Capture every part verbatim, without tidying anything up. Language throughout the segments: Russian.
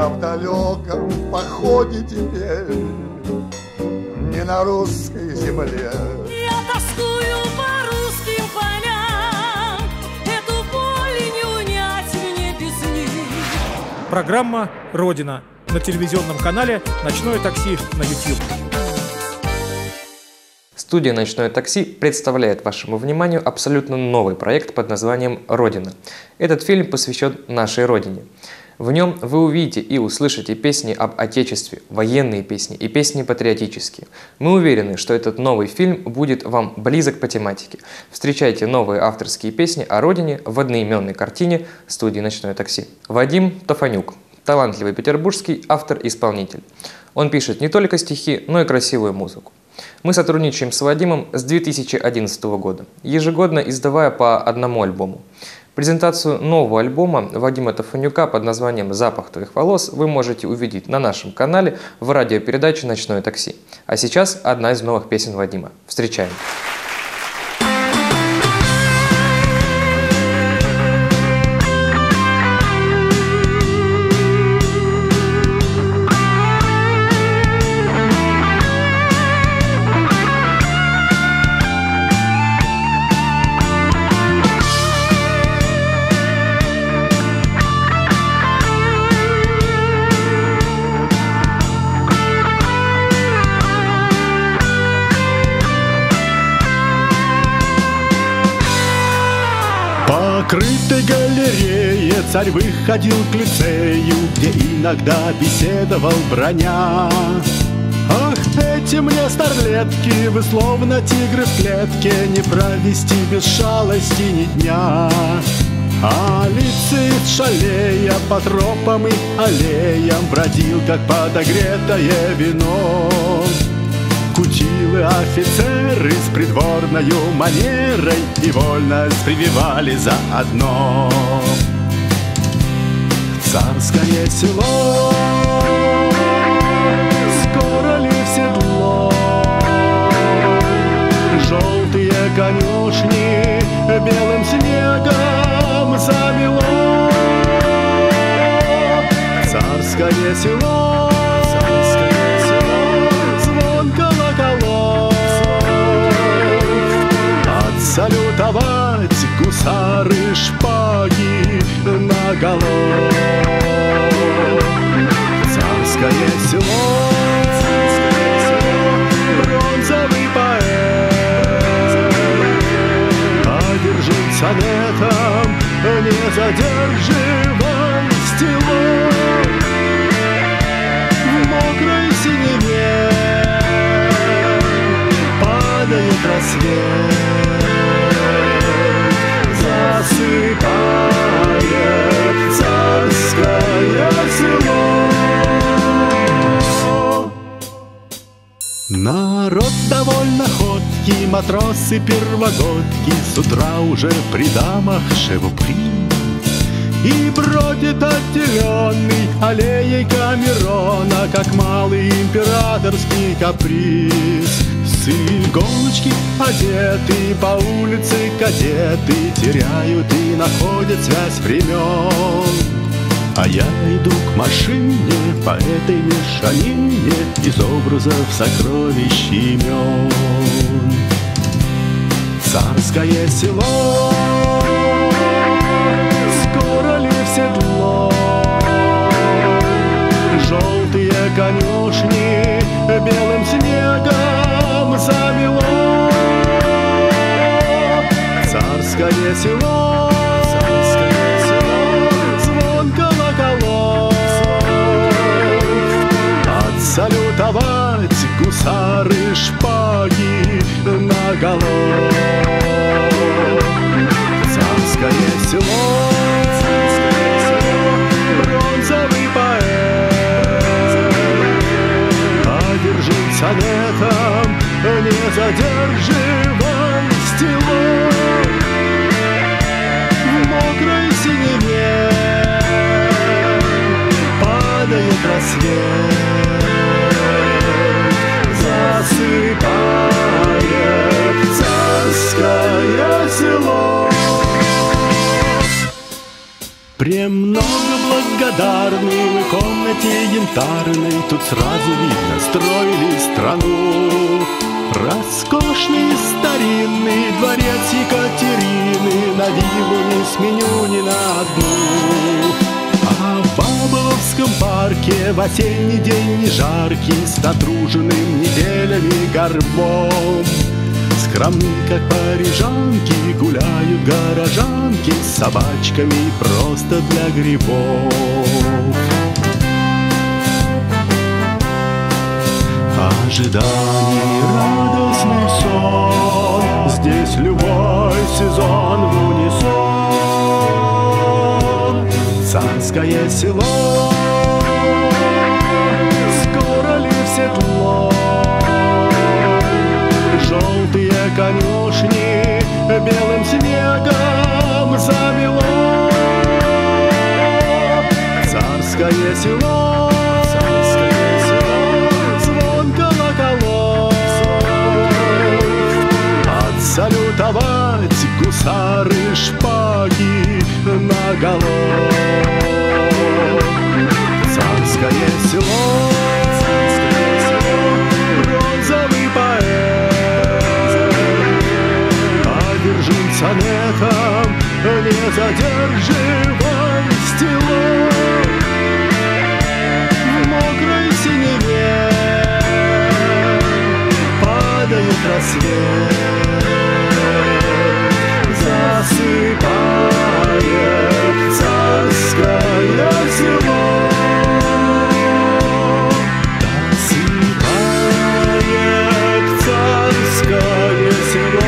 Я в далеком походе теперь, не на русской земле. Я тоскую по русским полям, эту боль не унять мне без них. Программа «Родина» на телевизионном канале «Ночное такси» на YouTube. Студия «Ночное такси» представляет вашему вниманию абсолютно новый проект под названием «Родина». Этот фильм посвящен нашей Родине. В нем вы увидите и услышите песни об Отечестве, военные песни и песни патриотические. Мы уверены, что этот новый фильм будет вам близок по тематике. Встречайте новые авторские песни о Родине в одноименной картине студии «Ночное такси». Вадим Тафанюк, талантливый петербургский автор-исполнитель. Он пишет не только стихи, но и красивую музыку. Мы сотрудничаем с Вадимом с две тысячи одиннадцатого года, ежегодно издавая по одному альбому. Презентацию нового альбома Вадима Тафанюка под названием «Запах твоих волос» вы можете увидеть на нашем канале в радиопередаче «Ночное такси». А сейчас одна из новых песен Вадима. Встречаем! В крытой галерее царь выходил к лицею, где иногда беседовал броня. Ах, эти мне старлетки, вы словно тигры в клетке, не провести без шалости ни дня. А лицеист, шалея по тропам и аллеям, бродил, как подогретое вино. Кутилы офицеры с придворною манерой и вольность прививали заодно. Царское село, скоро ли в седло? Желтые конюшни белым снегом замело. Царское село, салютовать гусары шпаги наголо. Царское село, бронзовый поэт одержим сонетом, не задерживай стило. В мокрой синеве падает рассвет, засыпает царское село. Народ довольно ходкий, матросы первогодки, с утра уже при дамах шевупри. И бродит отделенный аллеей Камерона, как малый императорский каприз. С иголочки одеты, по улице кадеты теряют и находят связь времен. А я иду к машине по этой мешанине из образов сокровищ имен. Царское село, скоро ли в седло? Желтые конюшни белым снегом замело. Царское село, царское село, звон колоколов отсалютовать гусары шпаги наголо. Царское село, бронзовый поэт одержим сонетом, не задерживай стило. В мокрой синеве падает рассвет, засыпает царское село. Премного благодарен благодарны. В комнате янтарной тут сразу видно, строили страну. Роскошный старинный дворец Екатерины, на виллу не сменю ни на одну. А в Баболовском парке в осенний день не жаркий, с натруженным неделями горбом, скромны, как парижанки, гуляют горожанки с собачками просто для грибов. Ожиданий радостный сон, здесь любой сезон в унисон. Царское село, скоро ли в седло? Желтые конюшни белым снегом замело. Царское село, царское село, звон колоколов. Отсалютовать гусары шпаги наголо. Царское село, царское село, бронзовый поэт одержим сонетом, не задерживай стило. В мокрой синеве падает рассвет, засыпает царское село. Засыпает царское село.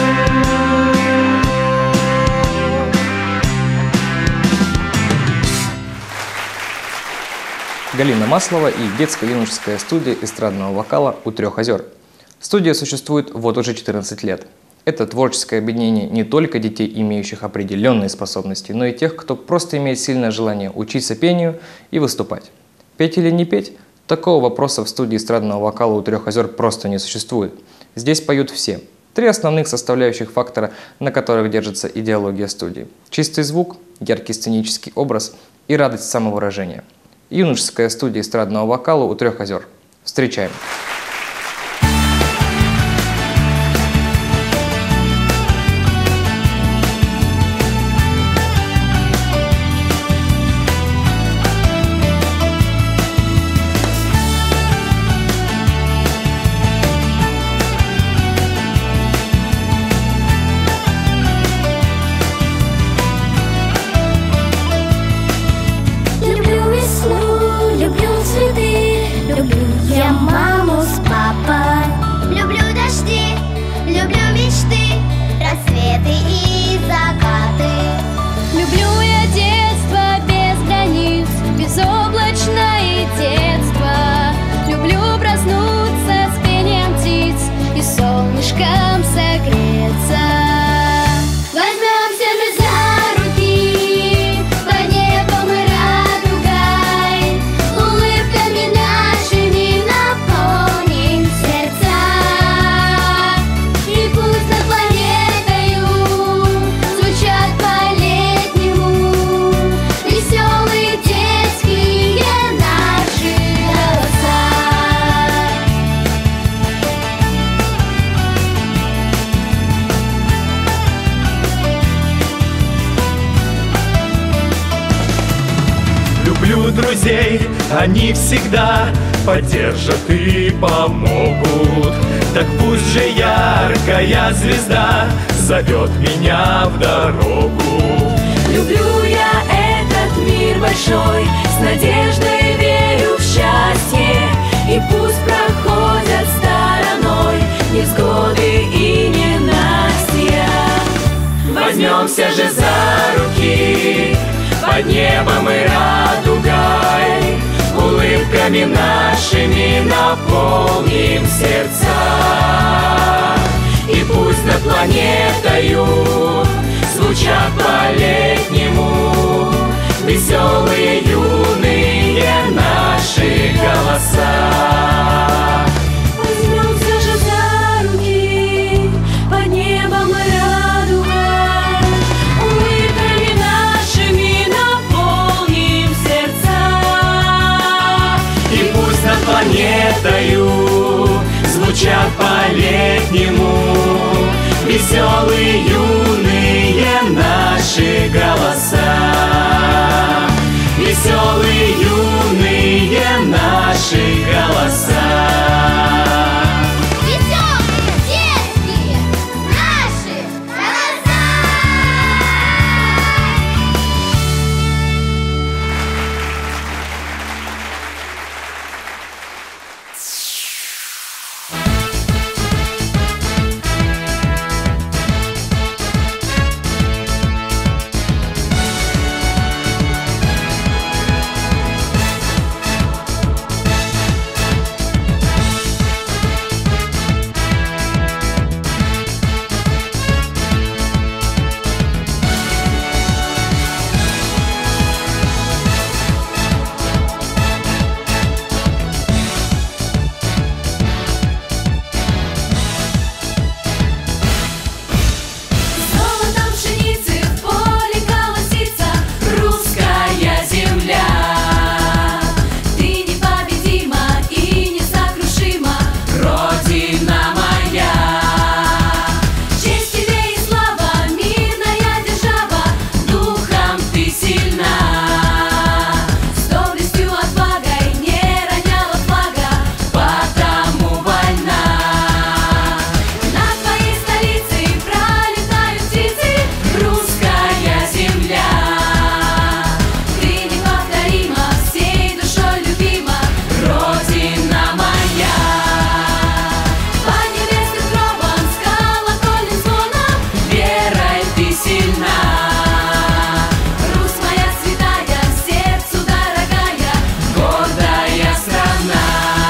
Галина Маслова и детско-юношеская студия эстрадного вокала «У трех озер». Студия существует вот уже четырнадцать лет. Это творческое объединение не только детей, имеющих определенные способности, но и тех, кто просто имеет сильное желание учиться пению и выступать. Петь или не петь? Такого вопроса в студии эстрадного вокала «У трех озер» просто не существует. Здесь поют все. Три основных составляющих фактора, на которых держится идеология студии. Чистый звук, яркий сценический образ и радость самовыражения. Юношеская студия эстрадного вокала «У трех озер». Встречаем! Друзей, они всегда поддержат и помогут. Так пусть же яркая звезда зовет меня в дорогу. Люблю я этот мир большой, с надеждой верю в счастье. И пусть проходят стороной невзгоды и ненастья. Возьмемся же за руки под небом и радугой, улыбками нашими наполним сердца. И пусть над планетою звучат по-летнему веселые юные наши голоса. Возьмемся же за руки под небом и радугой, улыбками нашими наполним сердца. не таю, звучат по-летнему веселые юные наши голоса. Веселые юные наши голоса. Веселые детские наши голоса. Золотом пшеницы в поле колосится русская земля. Ты непобедима и несокрушима, Родина моя. Честь тебе и слава, мирная держава, духом ты сильна. С доблестью, отвагой не роняла флага, потому вольна. Над твоей столицей пролетают птицы, русская земля. Ты неповторима, всей душой любима, Родина моя. По небесным гробам с колокольным звоном верой ты сильна. Русь моя святая, сердцу дорогая, гордая страна.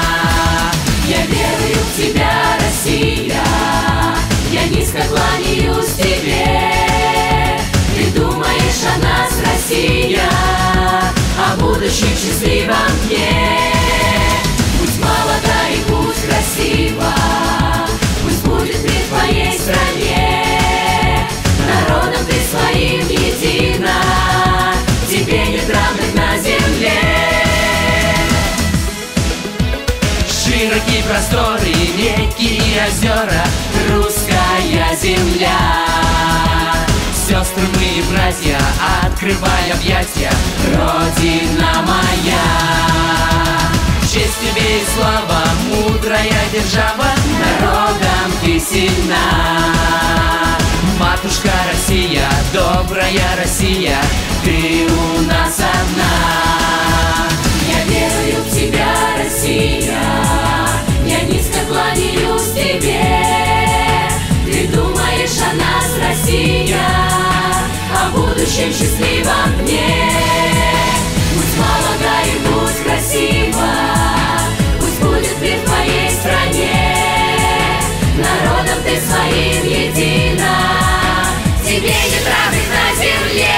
Я верую в тебя, Россия, я низко кланяюсь тебе. Ты думаешь о нас, Россия, о будущем счастливом дне. Будь молода и будь красива, пусть будет мир в твоей стране. Народом ты своим едина, тебе нет равных на земле. Широкие просторы, реки и озера, русская земля. Сестры мы и братья, открывай объятия, Родина моя. Честь тебе и слава, мудрая держава, народом ты сильна. Матушка Россия, добрая Россия, ты у нас одна. Я верую в тебя, Россия, я низко кланяюсь тебе. Ты думаешь о нас, Россия, о будущем счастливом дне. Будь молода и будь красива, пусть будет мир в твоей стране. Народом ты своим едина, тебе нет равных на земле.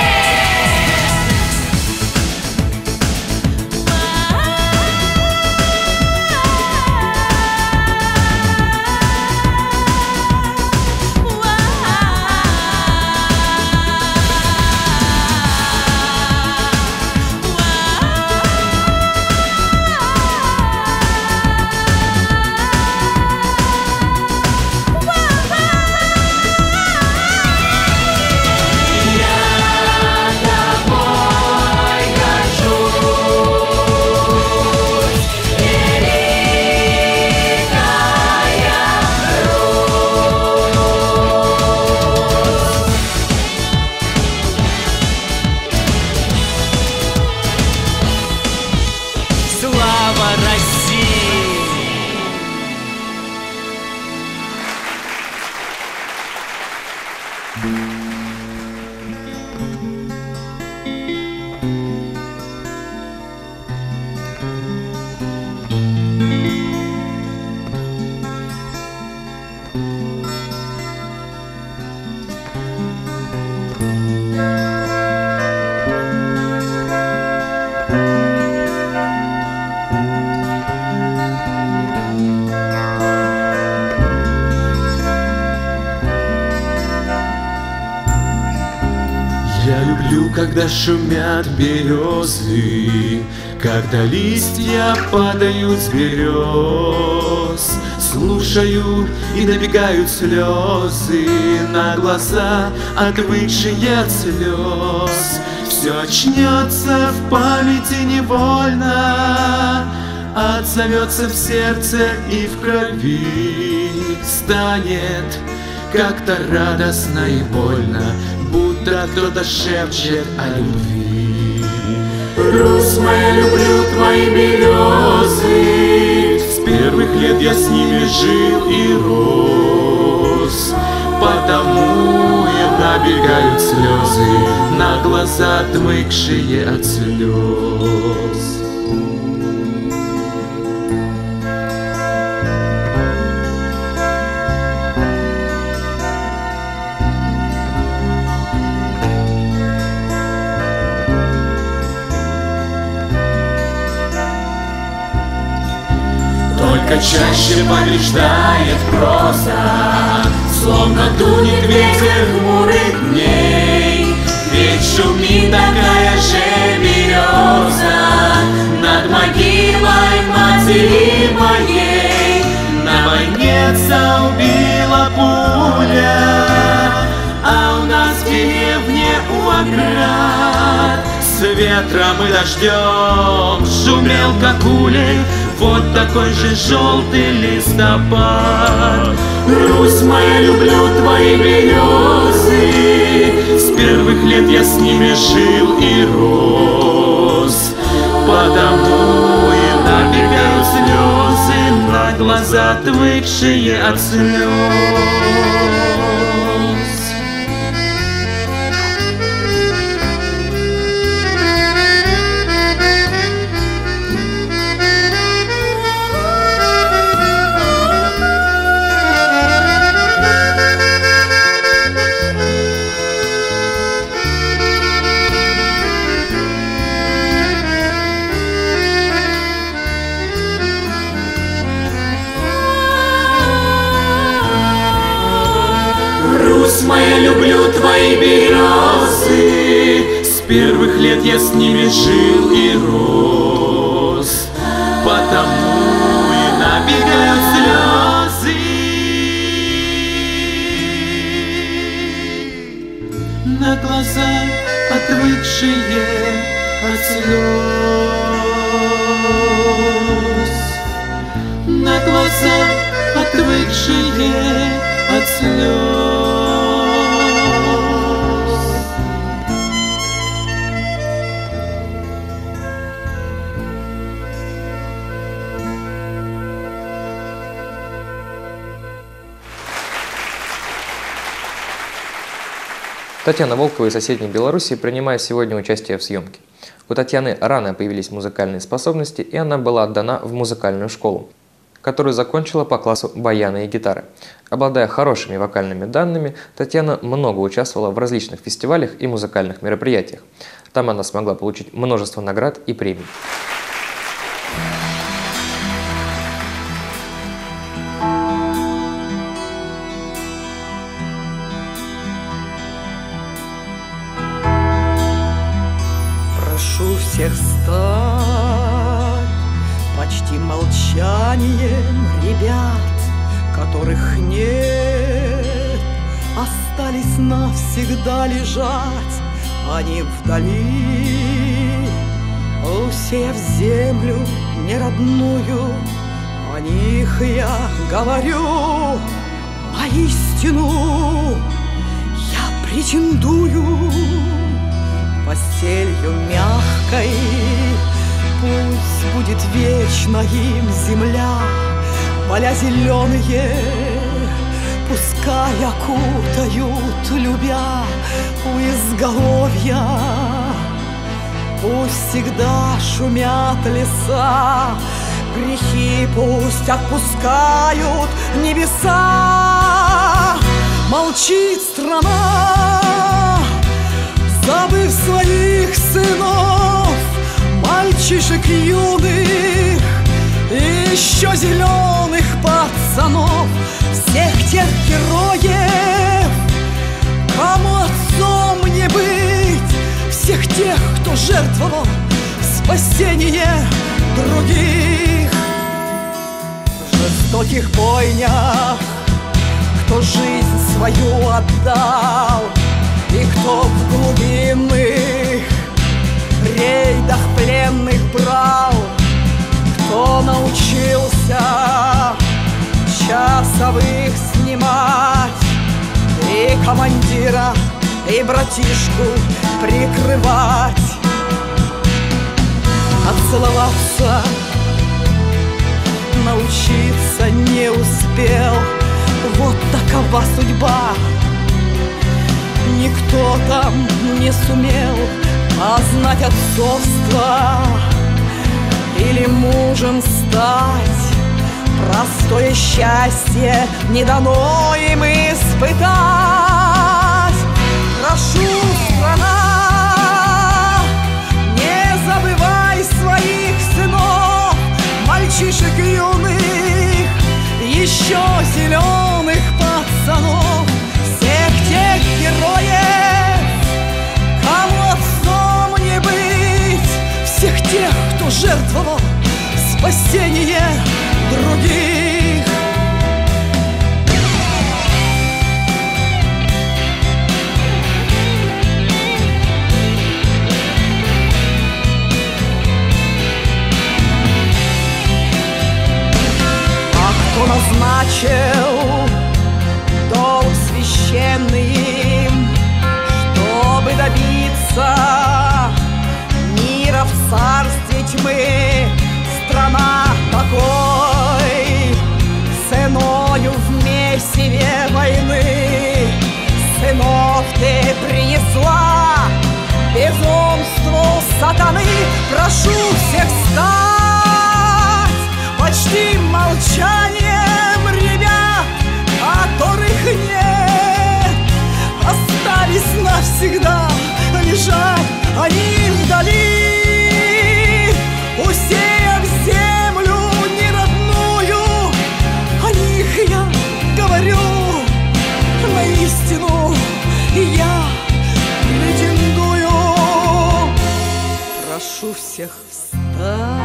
когда шумят березы, когда листья падают с берез. Слушаю, и набегают слезы на глаза, отвыкшие от слез. Все очнется в памяти невольно, отзовется в сердце и в крови. Станет как-то радостно и больно, будто кто-то шепчет о любви. Русь моя, люблю твои березы, с первых лет я с ними жил и рос, потому и набегают слезы на глаза, отвыкшие от слез. только чаще побеждает проза, словно дунет ветер хмурых дней. Ведь шумит такая же береза над могилой матери моей. На войне убила пуля, а у нас в деревне у оград с ветром и дождем шумел как улей. Вот такой же желтый листопад. Русь моя, люблю твои березы, с первых лет я с ними жил и рос, потому и набегают слезы на глаза, отвыкшие от слез. Русь моя, люблю твои березы, с первых лет я с ними жил и рос, потому и набегают слезы на глаза, отвыкшие от слез, на глаза, отвыкшие от слез. Татьяна Волкова из соседней Белоруссии принимает сегодня участие в съемке. У Татьяны рано появились музыкальные способности, и она была отдана в музыкальную школу, которую закончила по классу баяна и гитары. Обладая хорошими вокальными данными, Татьяна много участвовала в различных фестивалях и музыкальных мероприятиях. Там она смогла получить множество наград и премий. Прошу всех стать почти молчанием ребят, которых нет, остались навсегда лежать они вдали, усеяв землю неродную. О них я говорю, воистину я претендую постелью мягкой. Пусть будет вечно им земля, поля зеленые, пускай окутают, любя у изголовья. Пусть всегда шумят леса, грехи пусть отпускают небеса. Молчит страна, забыв своих сынов, мальчишек юных и еще зеленых пацанов, всех тех героев, кому отцом не быть, всех жертвовал спасение других. В жестоких бойнях кто жизнь свою отдал, и кто в глубинных рейдах пленных брал, кто научился часовых снимать и командира, и братишку прикрывать. Отцеловаться научиться не успел, вот такова судьба. Никто там не сумел познать отцовство или мужем стать. Простое счастье не дано им испытать. Прошу, страна, не забывай своих сынов, мальчишек юных, еще зеленых пацанов, всех тех героев, кому отцом не быть, всех тех, кто жертвовал спасение других. А кто назначил долг священный им, чтобы добиться мира в царстве тьмы? Страна покой ценою в месиве войны. Сынов ты принесла безумству сатаны. Прошу всех встать, почтим молчанием ребят, которых нет, остались навсегда лежать они вдали. Усеяв землю неродную, о них я говорю наистину, я претендую. Прошу всех встать.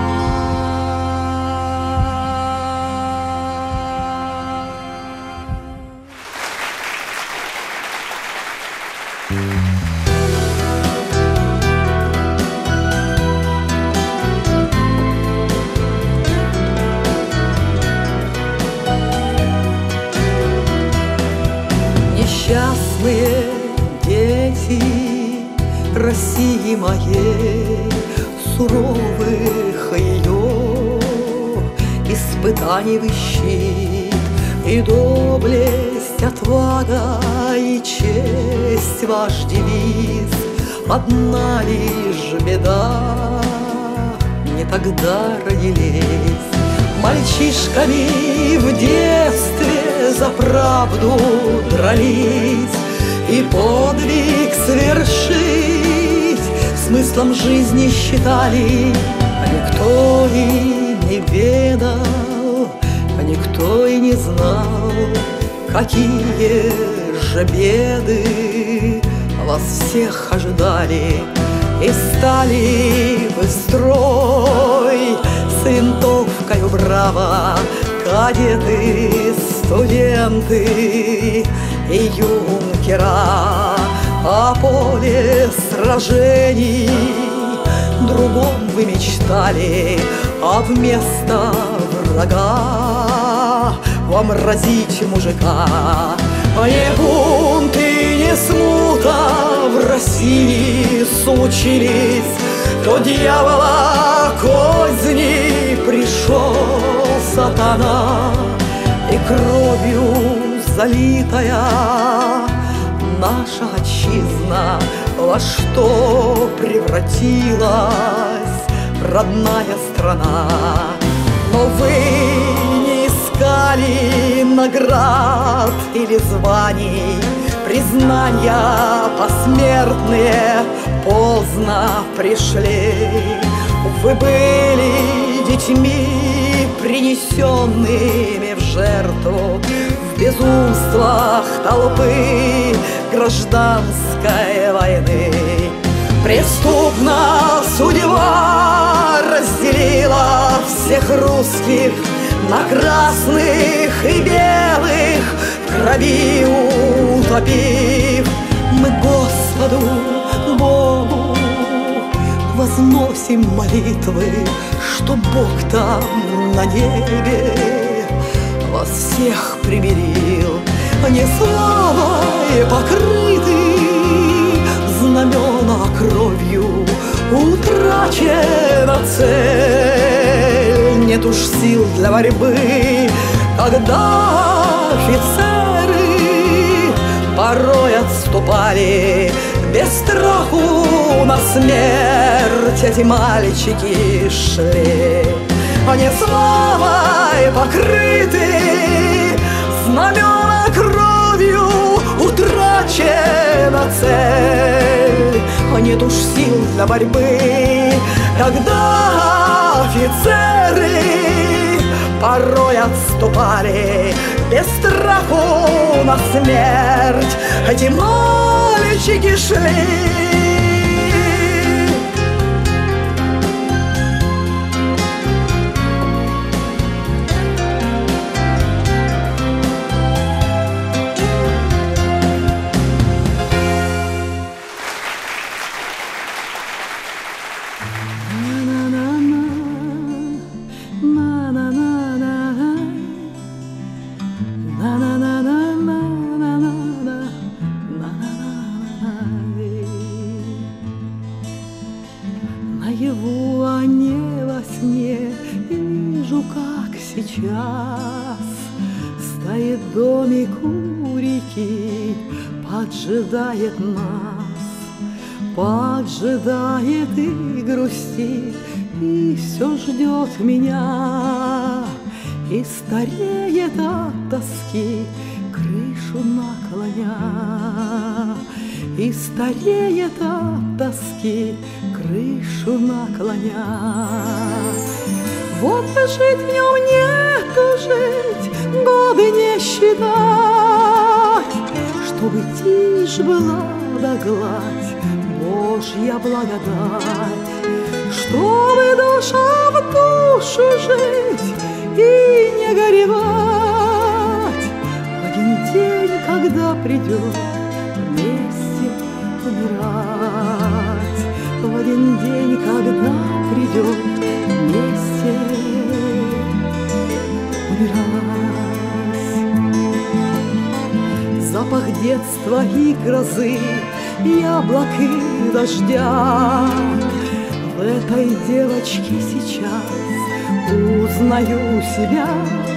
Несчастные дети России моей, суровых ее испытаний вы щит, и доблесть, отвага и честь ваш девиз. Одна лишь беда, не тогда родились мальчишками в детстве, за правду дрались и подвиг совершить смыслом жизни считали. А никто и не ведал, а никто и не знал, какие же беды вас всех ожидали. И стали вы строй с винтовкою браво, кадеты, студенты и юнкера. О поле сражений другом вы мечтали, а вместо врага вам разить мужика. Не бунт и не смута в России случились, то дьявола козни пришел сатана, и кровью залитая наша отчизна во что превратилась родная страна. Но вы не искали наград или званий, признания посмертные поздно пришли. Вы были детьми, принесенными в жертву в безумствах толпы гражданской войны. Преступна судьба разделила всех русских на красных и белых, в крови утопив. Мы Господу Богу возносим молитвы, что Бог там на небе вас всех примирил. Не славой покрыты знамена кровью, утрачена цель. Нет уж сил для борьбы, когда офицеры порой отступали без страху на смерть. Эти мальчики шли, они славой покрыты, знамена кровью, утрачена цель. Нет уж сил для борьбы, когда офицеры порой отступали без страху на смерть. Эти мальчики шли. Наяву, а не во сне, вижу, как сейчас стоит домик у реки, поджидает нас, поджидает и грустит, и все ждет меня, и стареет от тоски, крышу наклоня, и стареет от тоски, крышу наклоня. Вот бы жить в нем, нету жить, годы не считать, чтобы тишь была да гладь, Божья благодать, чтобы душа в душу жить и не горевать. В один день, когда придет вместе умирать, в один день, когда придет вместе умирать. Запах детства и грозы, яблок и дождя, в этой девочке сейчас узнаю себя.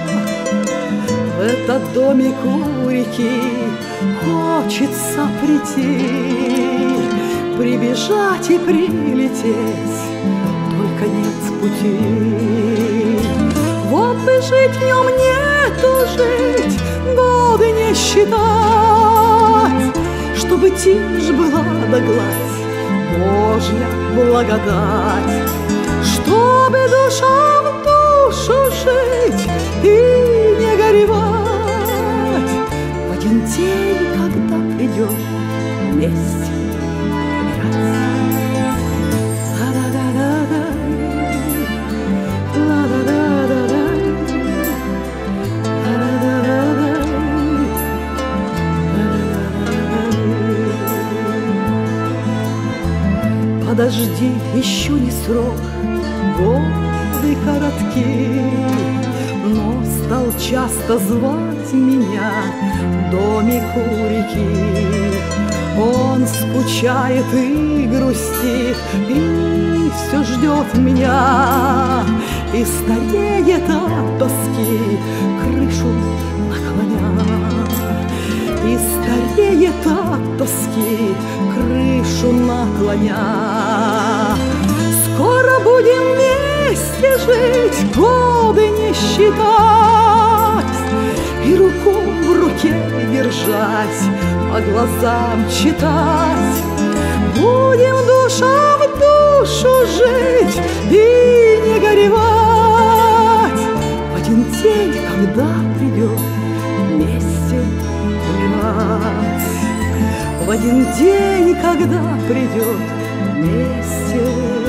В этот домик у реки хочется прийти, прибежать и прилететь, только нет пути. Вот бы жить в нем, нету жить, годы не считать, чтобы тишь была да гладь, Божья благодать, чтобы душа в душу жить и не горевать. В один день, когда придет вместе подожди, еще не срок, годы коротки, но стал часто звать меня домик у реки. Он скучает и грустит, и все ждет меня, и стареет от тоски, крышу наклоня, и стареет от тоски, крышу наклоня. Скоро будем вместе жить, годы не считать, и руку в руке держать, по глазам читать. Будем душа в душу жить и не горевать. В один день, когда придет вместе умирать. В один день, когда придет вместе.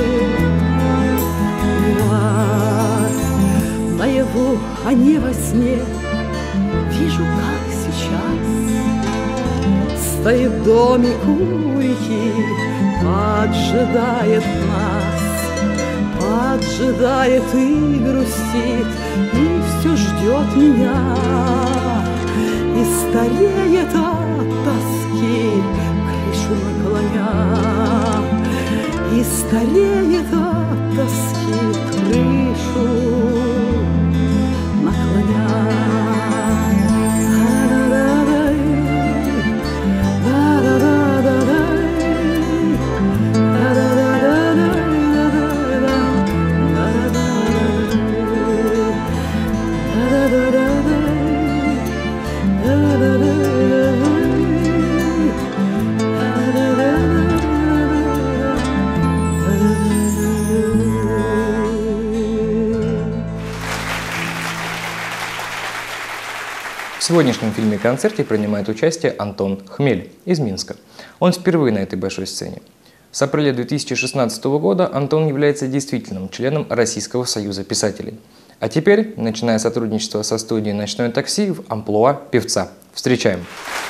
Раз наяву, а не во сне, вижу, как сейчас стоит домик у реки, поджидает нас, поджидает и грустит, и все ждет меня, и стареет от тоски, крышу наклоня, и стареет от тоски, крышу наклоня. В сегодняшнем фильме-концерте принимает участие Антон Хмель из Минска. Он впервые на этой большой сцене. С апреля две тысячи шестнадцатого года Антон является действительным членом Российского союза писателей. А теперь, начиная сотрудничество со студией «Ночное такси» в амплуа певца. Встречаем!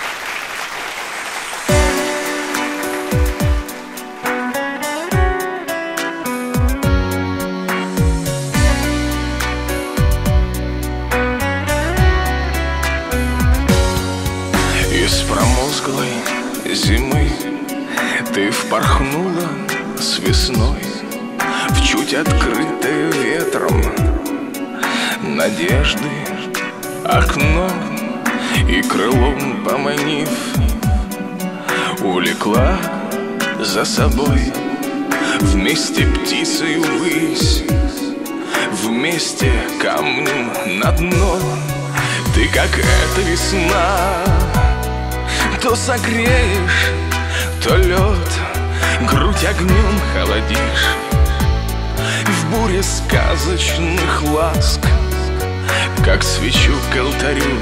Из промозглой зимы ты впорхнула с весной в чуть открытое ветром надежды окно, и крылом поманив увлекла за собой вместе птицей ввысь, вместе камнем на дно. Ты как эта весна, то согреешь, то лед, грудь огнем холодишь. В буре сказочных ласк, как свечу к алтарю,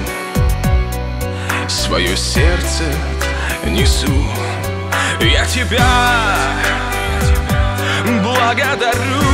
свое сердце несу. Я тебя благодарю.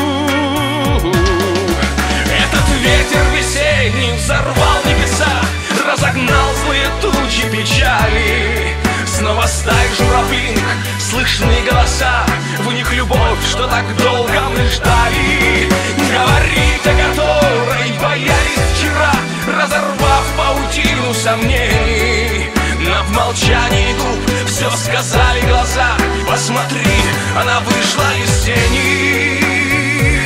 Этот ветер весенний взорвал небеса, разогнал злые тучи печали. Снова стаи журавлиных слышны голоса, в них любовь, что так долго мы ждали. Говорить о которой боялись вчера, разорвав паутину сомнений. Но в молчании губ все сказали глаза. Посмотри, она вышла из тени.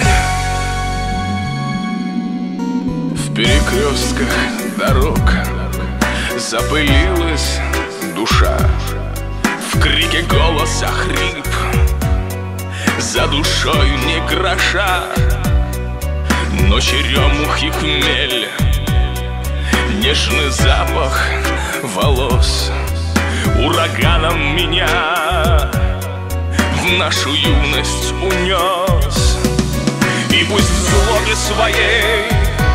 В перекрестках дорог запылилась душа, в крике голоса хрип, за душой не гроша. Но черемух и хмель, нежный запах волос ураганом меня в нашу юность унес. И пусть в злобе своей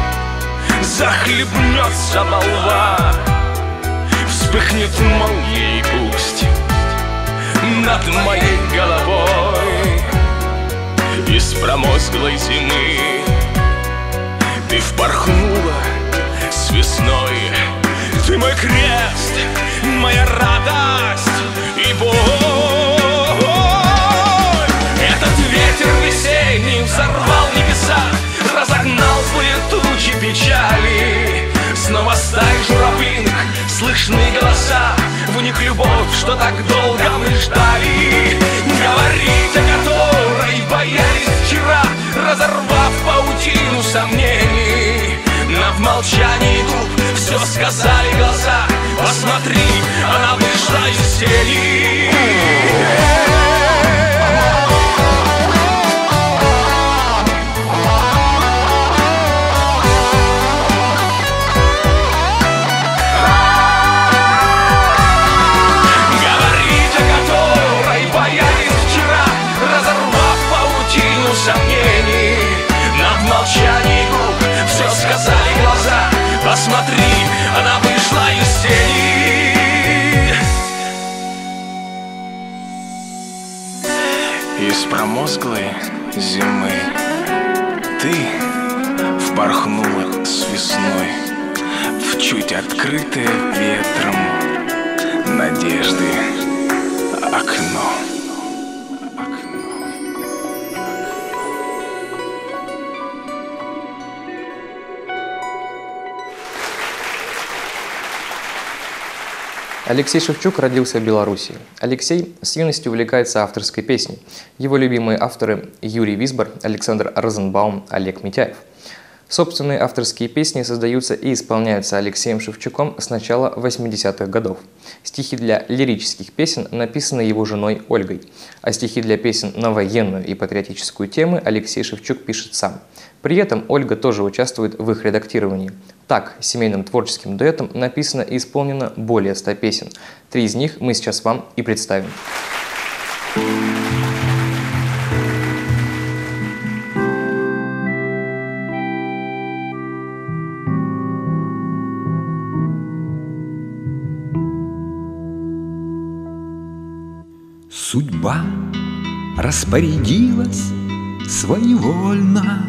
захлебнется молва, вспыхнет молнией пусть над моей головой. Из промозглой зимы ты впорхнула с весной. Ты мой крест, моя радость и боль. Этот ветер весенний взорвал небеса, разогнал злые тучи печали. Снова стаи журавлиных слышны голоса, в них любовь, что так долго мы ждали. Говорить о которой боялись вчера, разорвав паутину сомнений. Но в молчании губ все сказали глаза. Посмотри, она вышла из тени. Посмотри, она вышла из тени. зимы. Ты впорхнула с весной в чуть открытое ветром надежды окно. Алексей Шевчук родился в Беларуси. Алексей с юности увлекается авторской песней. Его любимые авторы Юрий Висбор, Александр Розенбаум, Олег Митяев. Собственные авторские песни создаются и исполняются Алексеем Шевчуком с начала восьмидесятых годов. Стихи для лирических песен написаны его женой Ольгой, а стихи для песен на военную и патриотическую темы Алексей Шевчук пишет сам. При этом Ольга тоже участвует в их редактировании. Так, семейным творческим дуэтом написано и исполнено более ста песен. Три из них мы сейчас вам и представим. Судьба распорядилась своевольно,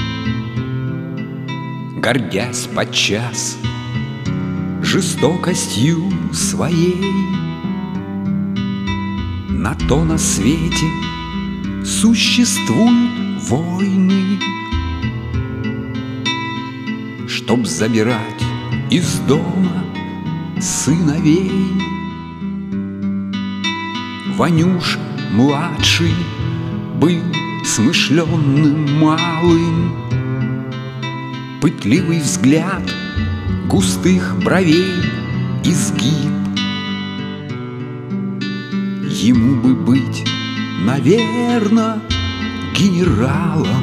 гордясь подчас жестокостью своей. На то на свете существуют войны, чтоб забирать из дома сыновей. Ванюша младший был смышленным малым, пытливый взгляд густых бровей изгиб. Ему бы быть, наверно, генералом,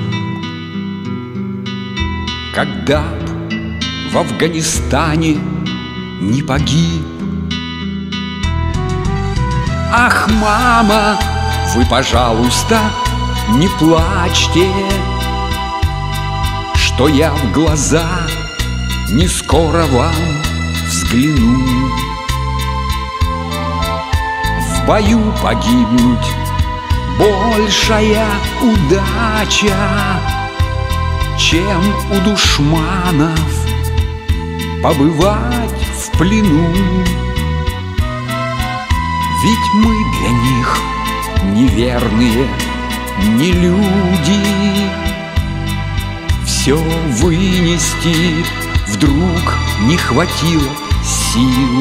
когда б в Афганистане не погиб. Ах, мама, вы, пожалуйста, не плачьте, что я в глаза не скоро вам взгляну. В бою погибнуть большая удача, чем у душманов побывать в плену. Ведь мы для них неверные, не люди. Все вынести вдруг не хватило сил.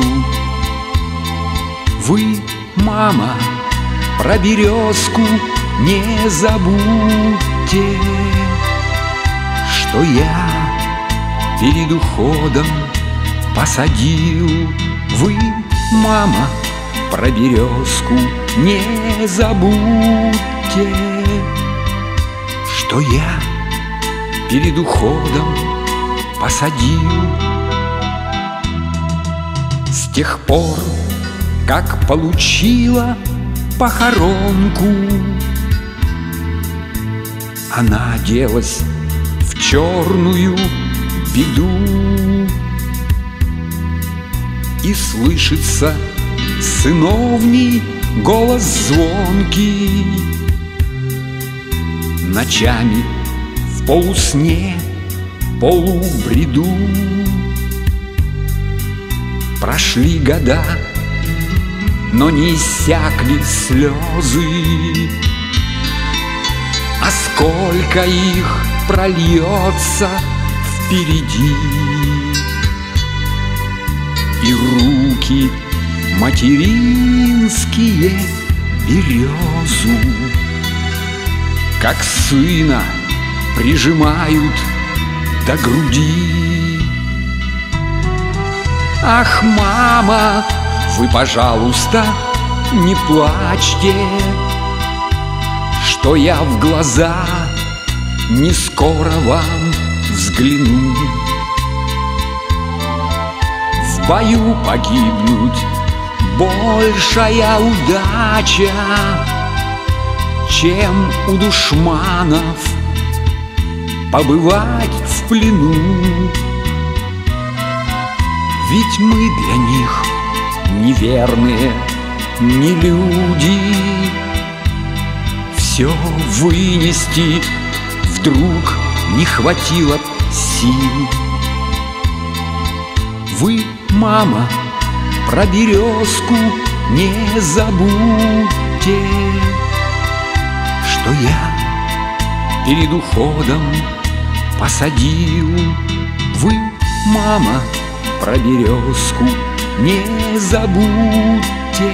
Вы, мама, про березку не забудьте, что я перед уходом посадил. Вы, мама, про березку не забудьте, что я перед уходом посадил. С тех пор, как получила похоронку, она оделась в черную беду, и слышится сыновний голос звонкий. Ночами в полусне, полубреду прошли года, но не иссякли слезы. А сколько их прольется впереди, и руки материнские березу, как сына, прижимают до груди. Ах, мама, вы, пожалуйста, не плачьте, что я в глаза не скоро вам взгляну. В бою погибнуть большая удача, чем у душманов побывать в плену. Ведь мы для них неверные, не люди. все вынести вдруг не хватило сил. Вы, мама, про березку не забудьте, что я перед уходом посадил. Вы, мама, про березку не забудьте,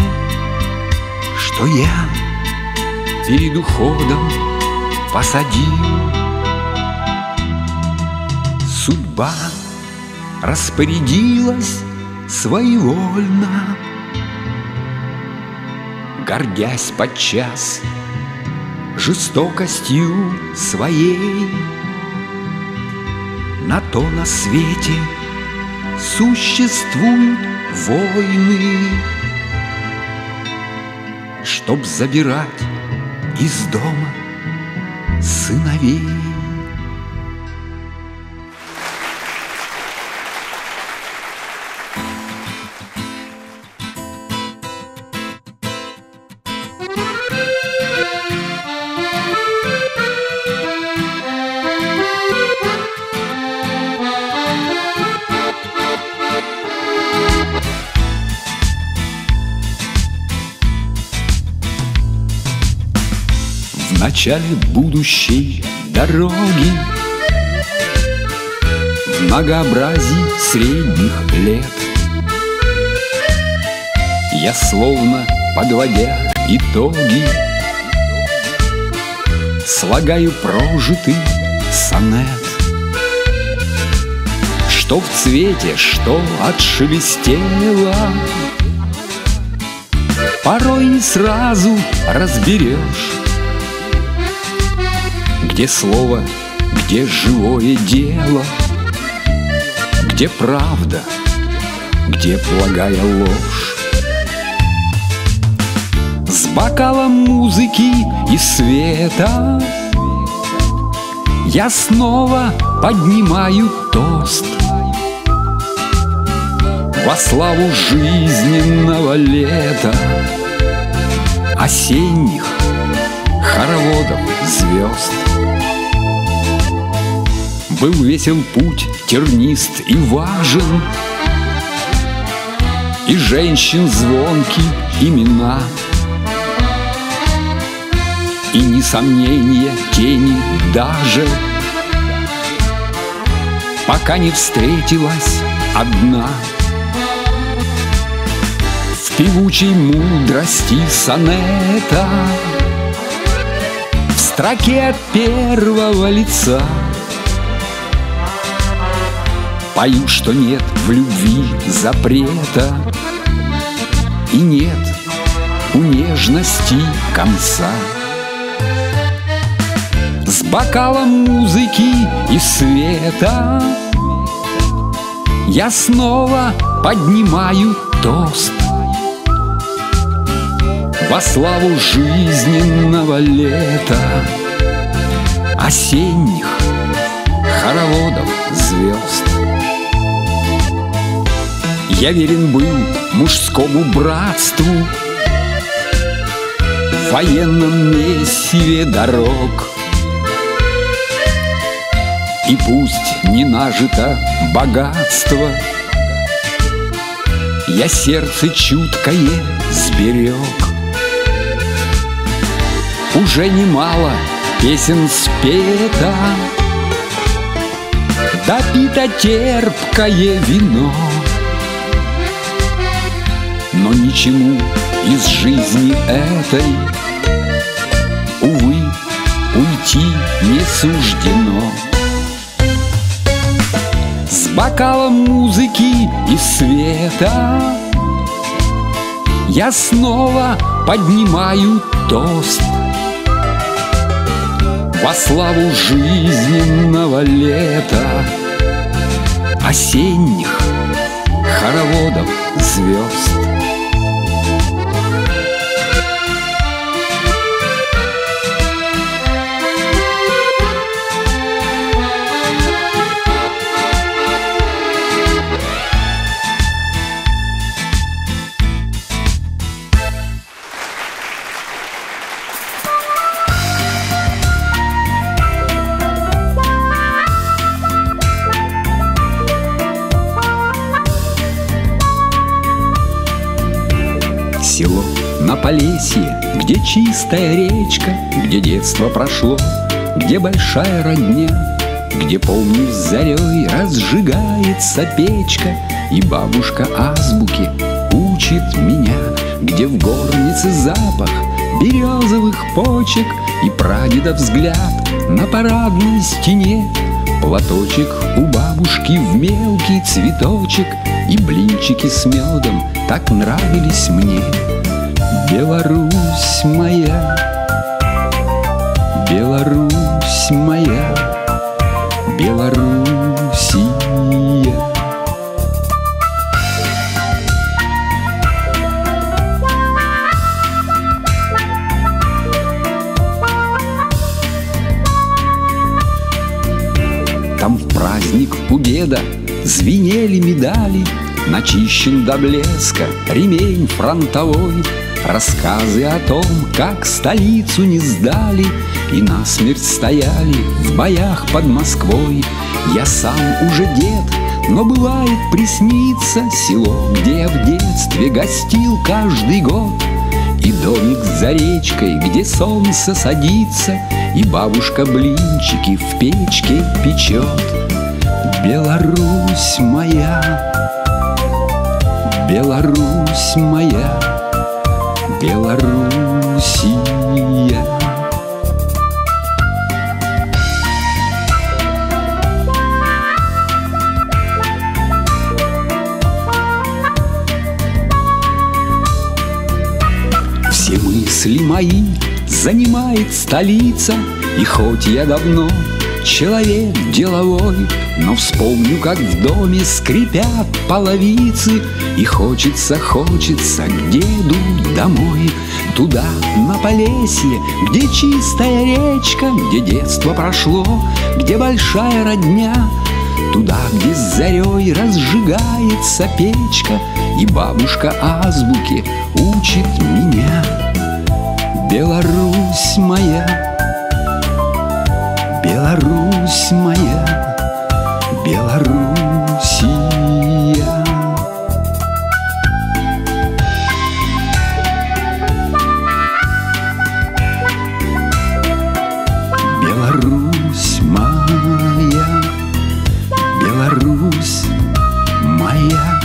что я перед уходом посадил. Судьба распорядилась своевольно, гордясь подчас жестокостью своей. На то на свете существуют войны, чтоб забирать из дома сыновей. В начале будущей дороги, в многообразии средних лет, я, словно подводя итоги, слагаю прожитый сонет. Что в цвете, что отшелестело, порой не сразу разберешь, где слово, где живое дело, где правда, где благая ложь. С бокалом музыки и света я снова поднимаю тост во славу жизненного лета, осенних хороводов звезд. Был весел путь, тернист и важен, и женщин звонки имена, и ни сомнения тени даже, пока не встретилась одна. В певучей мудрости сонета, в строке от первого лица пою, что нет в любви запрета, и нет у нежности конца. С бокалом музыки и света я снова поднимаю тост во славу жизненного лета, осенних хороводов звезд. Я верен был мужскому братству в военном месиве дорог, и пусть не нажито богатство, я сердце чуткое сберег. Уже немало песен спета, допито терпкое вино, но ничему из жизни этой, увы, уйти не суждено. С бокалом музыки и света я снова поднимаю тост во славу жизненного лета, осенних хороводов звезд. Полесье, где чистая речка, где детство прошло, где большая родня, где, помню, с зарей разжигается печка, и бабушка азбуки учит меня, где в горнице запах березовых почек и прадеда взгляд на парадной стене, платочек у бабушки в мелкий цветочек и блинчики с медом так нравились мне. Беларусь моя, Беларусь моя, Белоруссия. Там в праздник у деда звенели медали, начищен до блеска ремень фронтовой, рассказы о том, как столицу не сдали и насмерть стояли в боях под Москвой. Я сам уже дед, но бывает приснится село, где я в детстве гостил каждый год, и домик за речкой, где солнце садится, и бабушка блинчики в печке печет. Беларусь моя, Беларусь моя, Белоруссия. Все мысли мои занимает столица, и хоть я давно человек деловой, но вспомню, как в доме скрипят половицы, и хочется, хочется к деду домой. Туда, на Полесье, где чистая речка, где детство прошло, где большая родня, туда, где с зарей разжигается печка, и бабушка азбуки учит меня. Беларусь моя, Беларусь моя, Белоруссия. Беларусь моя, Беларусь моя.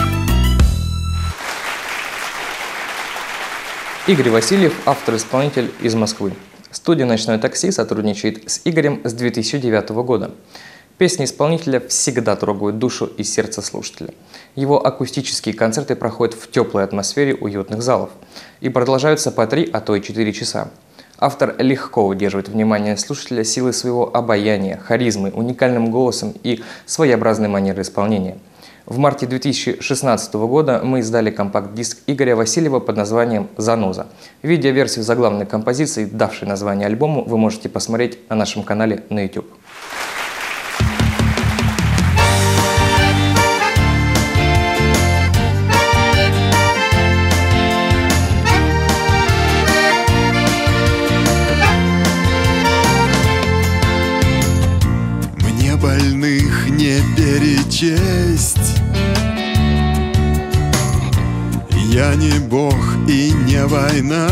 Игорь Васильев, автор-исполнитель из Москвы. Студия «Ночное такси» сотрудничает с Игорем с две тысячи девятого года. Песни исполнителя всегда трогают душу и сердце слушателя. Его акустические концерты проходят в теплой атмосфере уютных залов и продолжаются по три, а то и четыре часа. Автор легко удерживает внимание слушателя силой своего обаяния, харизмы, уникальным голосом и своеобразной манерой исполнения. В марте две тысячи шестнадцатого года мы издали компакт-диск Игоря Васильева под названием «Заноза». Видеоверсию заглавной композиции, давшей название альбому, вы можете посмотреть на нашем канале на YouTube. Мне больных не перечесть, я не бог и не война.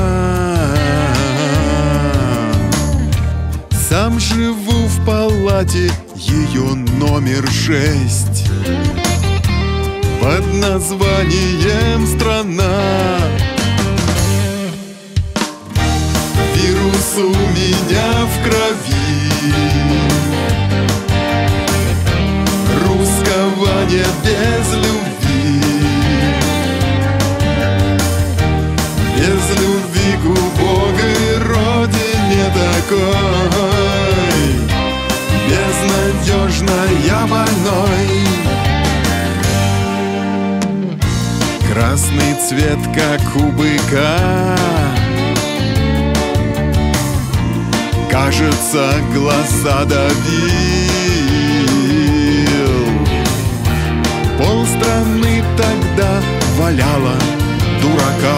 Сам живу в палате, ее номер шесть, под названием «Страна». Вирус у меня в крови, русского нет без любви, без любви к убогой родине такой, безнадежно я больной. Красный цвет, как у быка, кажется, глаза давил. Полстраны тогда валяла дурака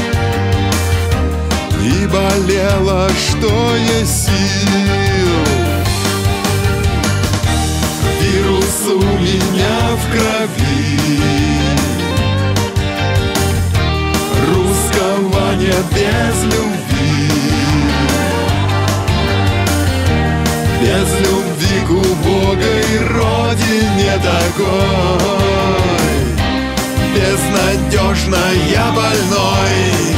и болела, что есть сил. Вирус у меня в крови, русского нет без убогой родине такой. Безнадежно я больной.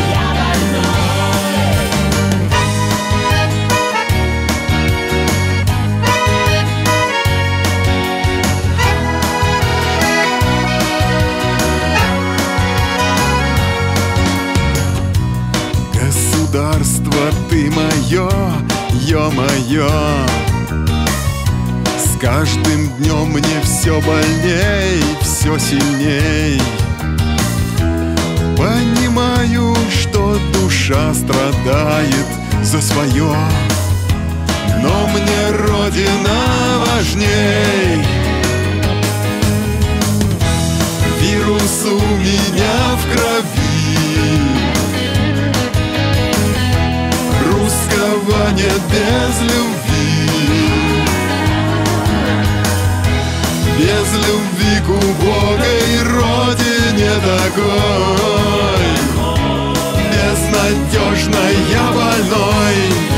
Государство, ты мое, ё-моё. С каждым днем мне все больней, все сильней. Понимаю, что душа страдает за свое, но мне Родина важней. Вирус у меня в крови, русского нет без любви. Без любви к убогой родине такой. Безнадежно я больной.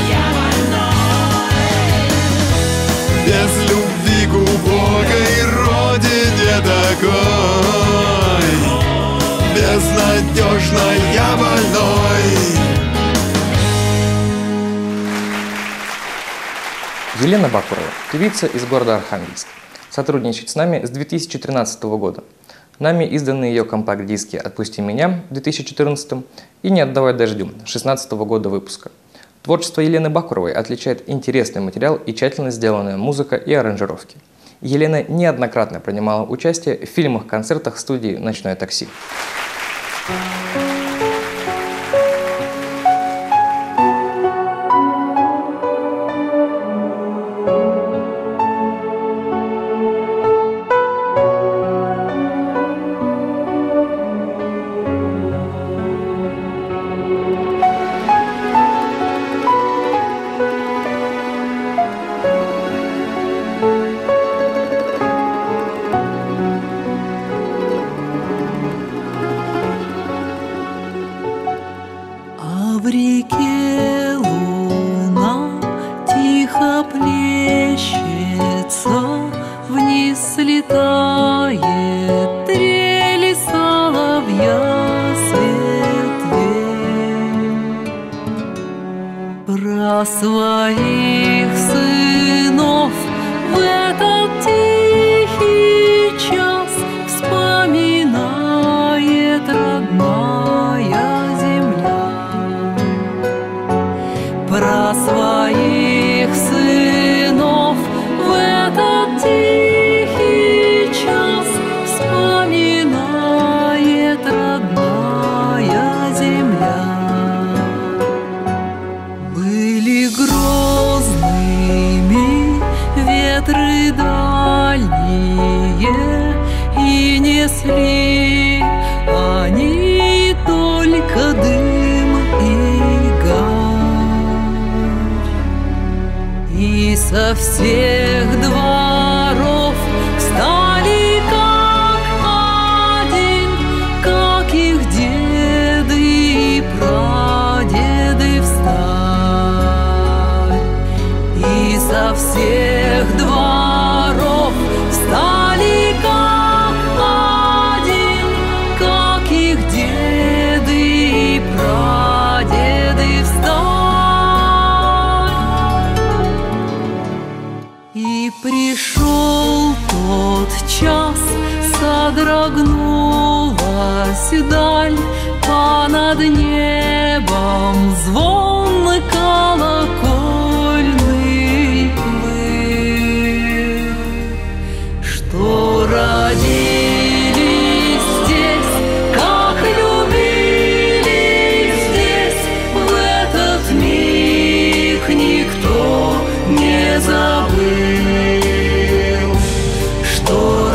Без любви к убогой родине такой. Безнадежно я больной. Елена Бакурова, певица из города Архангельск, сотрудничает с нами с две тысячи тринадцатого года. Нами изданы ее компакт-диски «Отпусти меня» в две тысячи четырнадцатом и «Не отдавай дождю» две тысячи шестнадцатого года выпуска. Творчество Елены Бакуровой отличает интересный материал и тщательно сделанная музыка и аранжировки. Елена неоднократно принимала участие в фильмах-концертах студии «Ночное такси». В реке луна тихо плещется, вниз слетает трели соловья с ветвей. Про своих сынов в этот тихий час вспоминает родная земля. Про своих сынов в этот тихий час вспоминает родная земля. Были грозными ветры дальние, и несли они только дым и и со всех дворов встали как один, как их деды и прадеды встали. И со всех дворов встали как один, как их деды и прадеды встали. И пришел тот час, содрогнулась даль, понад небом звон колокольный плыл. Что родились здесь, как любили здесь, в этот миг никто не забыл. Что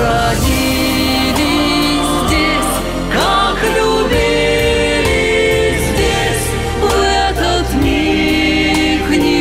родились здесь, как любили здесь, в этот миг никто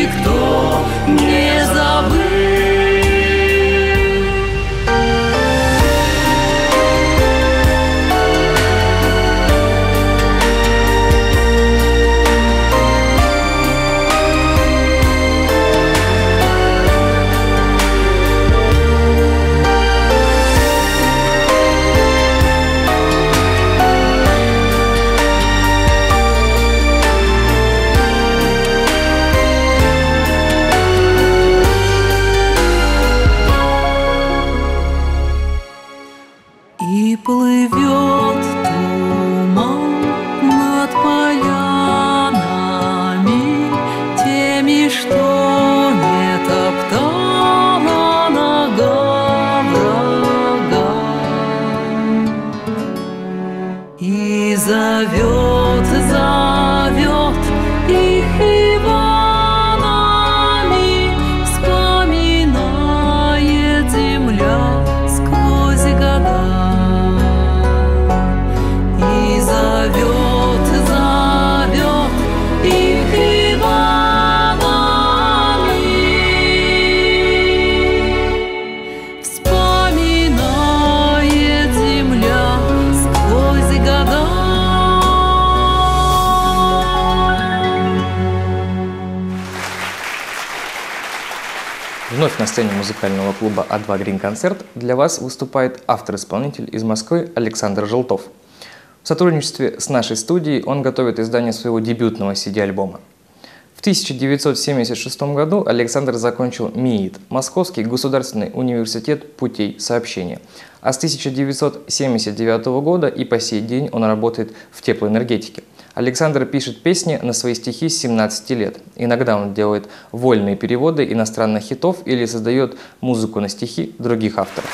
Вновь на сцене музыкального клуба А два Green Concert для вас выступает автор-исполнитель из Москвы Александр Желтов. В сотрудничестве с нашей студией он готовит издание своего дебютного си ди-альбома. В тысяча девятьсот семьдесят шестом году Александр закончил МИИТ – Московский государственный университет путей сообщения. А с тысяча девятьсот семьдесят девятого года и по сей день он работает в теплоэнергетике. Александр пишет песни на свои стихи с семнадцати лет. Иногда он делает вольные переводы иностранных хитов или создает музыку на стихи других авторов.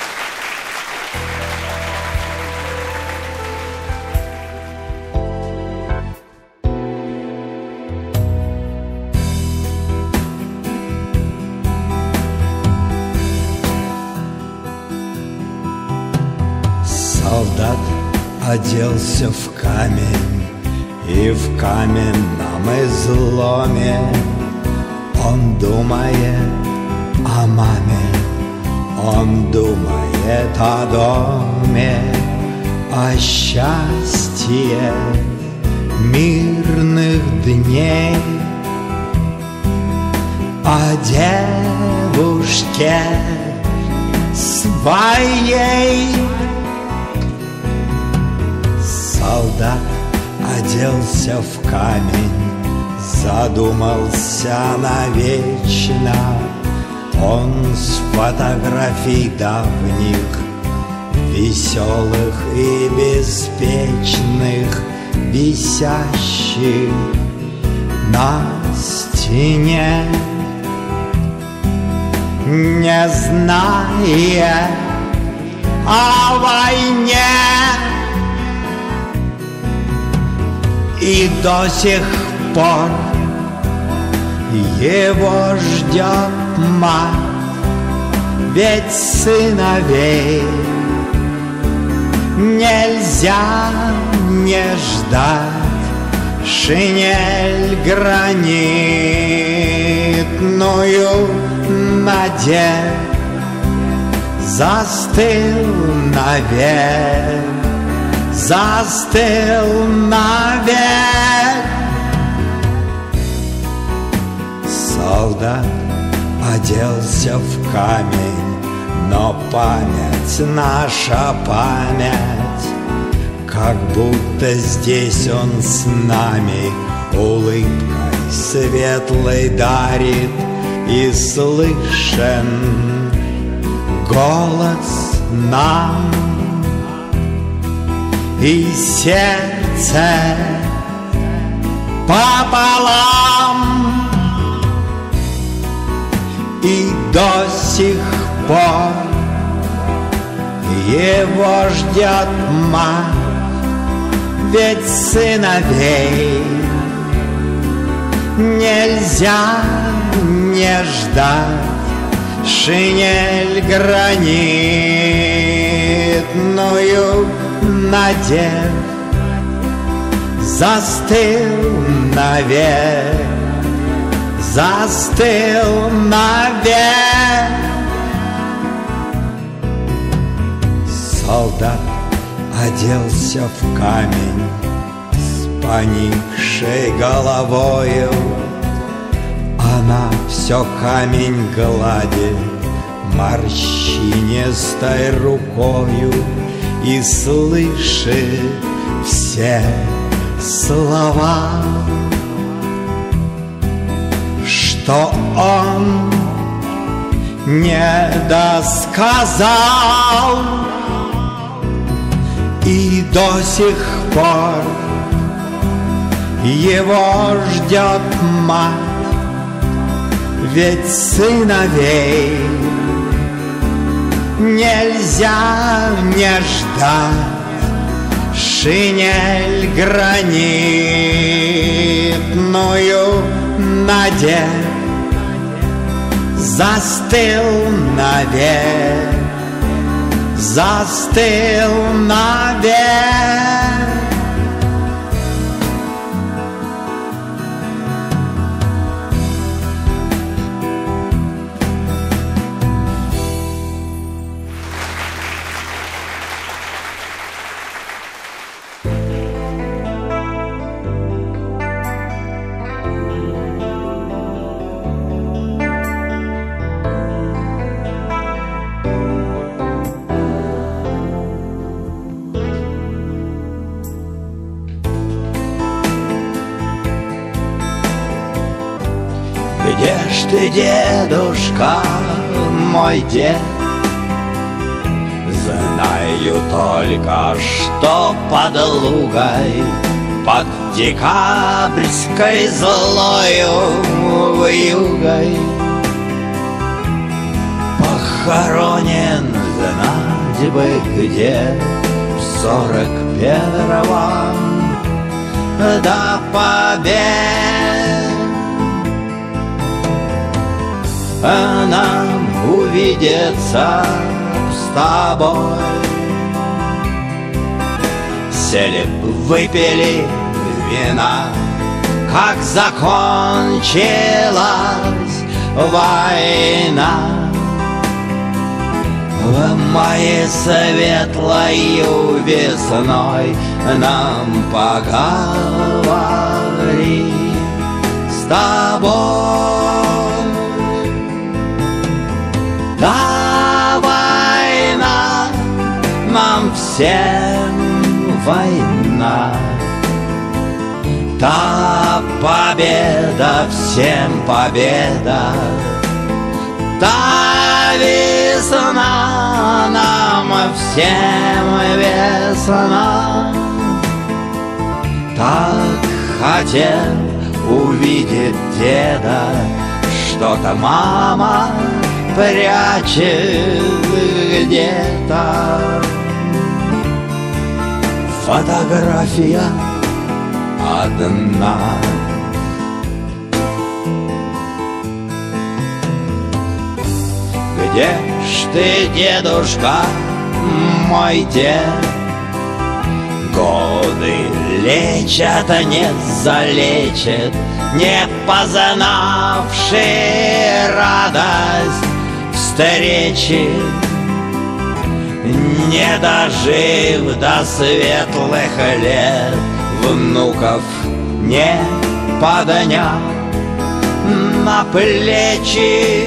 Солдат оделся в камень, и в каменном изломе он думает о маме, он думает о доме, о счастье мирных дней, о девушке своей. Солдат оделся в камень, задумался навечно. Он с фотографий давних, веселых и беспечных, висящих на стене, не зная о войне. И до сих пор его ждет мать, ведь сыновей нельзя не ждать. Шинель гранитную надев, застыл навек, застыл навек. Солдат оделся в камень, но память, наша память, как будто здесь он с нами улыбкой светлой дарит, и слышен голос нам. И сердце пополам, и до сих пор его ждет мать, ведь сыновей нельзя не ждать. Шинель гранитную надев, застыл навек, застыл навек. Солдат оделся в камень с поникшей головою, она все камень гладит морщинистой рукою и слышит все слова, что он не досказал. И до сих пор его ждет мать, ведь сыновей нельзя не ждать. Шинель гранитную надев, застыл навек, застыл навек. ты, дедушка, мой дед. Знаю только, что под лугой, под декабрьской злою вьюгой похоронен, знать бы где, в сорок первом до побед. А нам увидеться с тобой. Сели, выпили вина, как закончилась война. В мае светлою весной нам поговорить с тобой. Та война нам всем война, та победа всем победа, та весна нам всем весна. Так хотел увидеть деда, что-то мама прячет где-то. Фотография одна. Где ж ты, дедушка, мой дед? Годы лечат, а не залечат, не познавшие радость встречи, не дожив до светлых лет, внуков не поднял на плечи.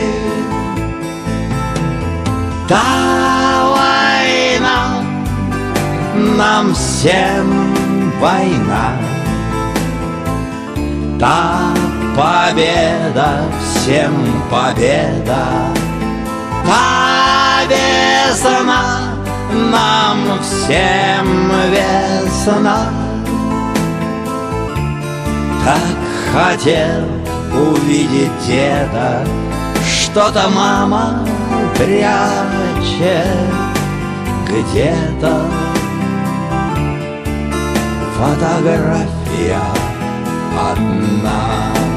Та война нам всем война, та победа всем победа, та весна нам всем весна. Так хотел увидеть деда, что-то мама прячет где-то. Фотография одна.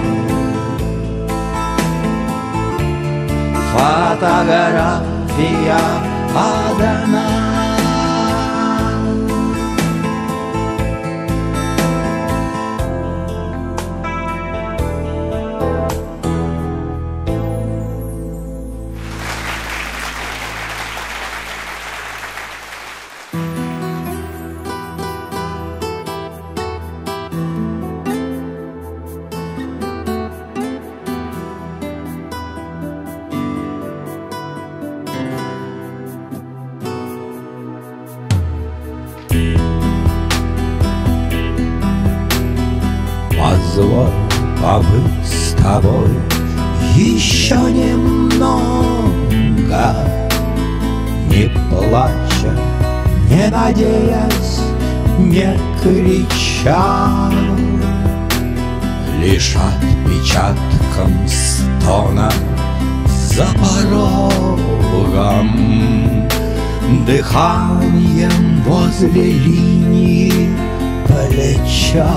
Фотография одна. Позволь побыть с тобой еще немного, не плача, не надеясь, не крича, лишь отпечатком стона за порогом, дыханием возле линии плеча.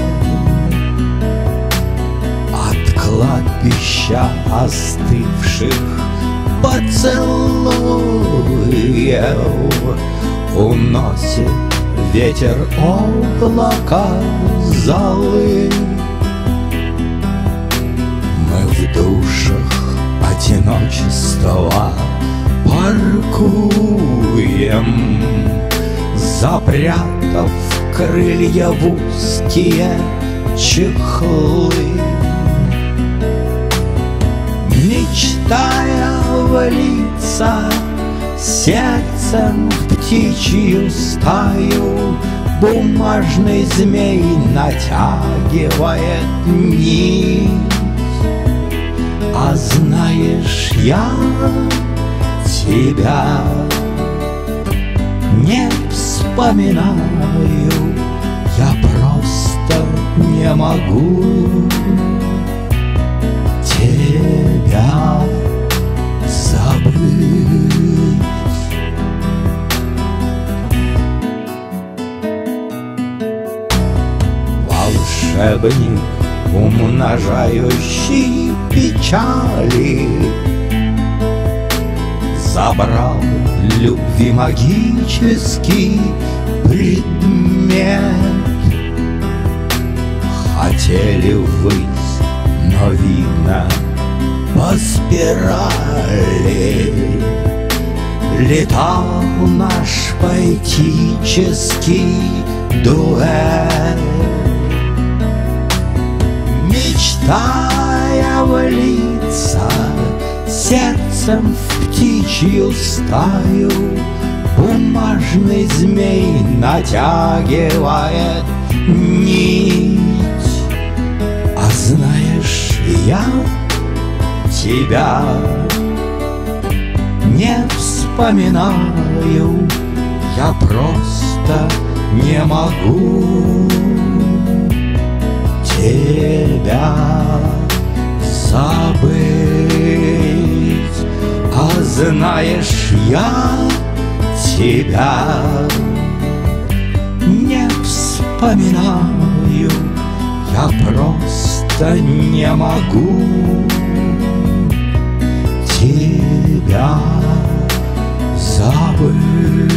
Кладбища остывших поцелуев уносит ветер облака золы. Мы в душах одиночества паркуем, запрятав крылья в узкие чехлы. Мечтая влиться сердцем в птичью стаю, бумажный змей натягивает нить, А знаешь, я тебя не вспоминаю, я просто не могу тебя забыть. Волшебник, умножающий печали, забрал любви магический предмет. Хотели ввысь, но видно по спирали летал наш поэтический дуэт. Мечтая влиться сердцем в птичью стаю, бумажный змей натягивает нить. А знаешь, я тебя не вспоминаю, я просто не могу тебя забыть. А знаешь, я тебя не вспоминаю, я просто не могу тебя забыть.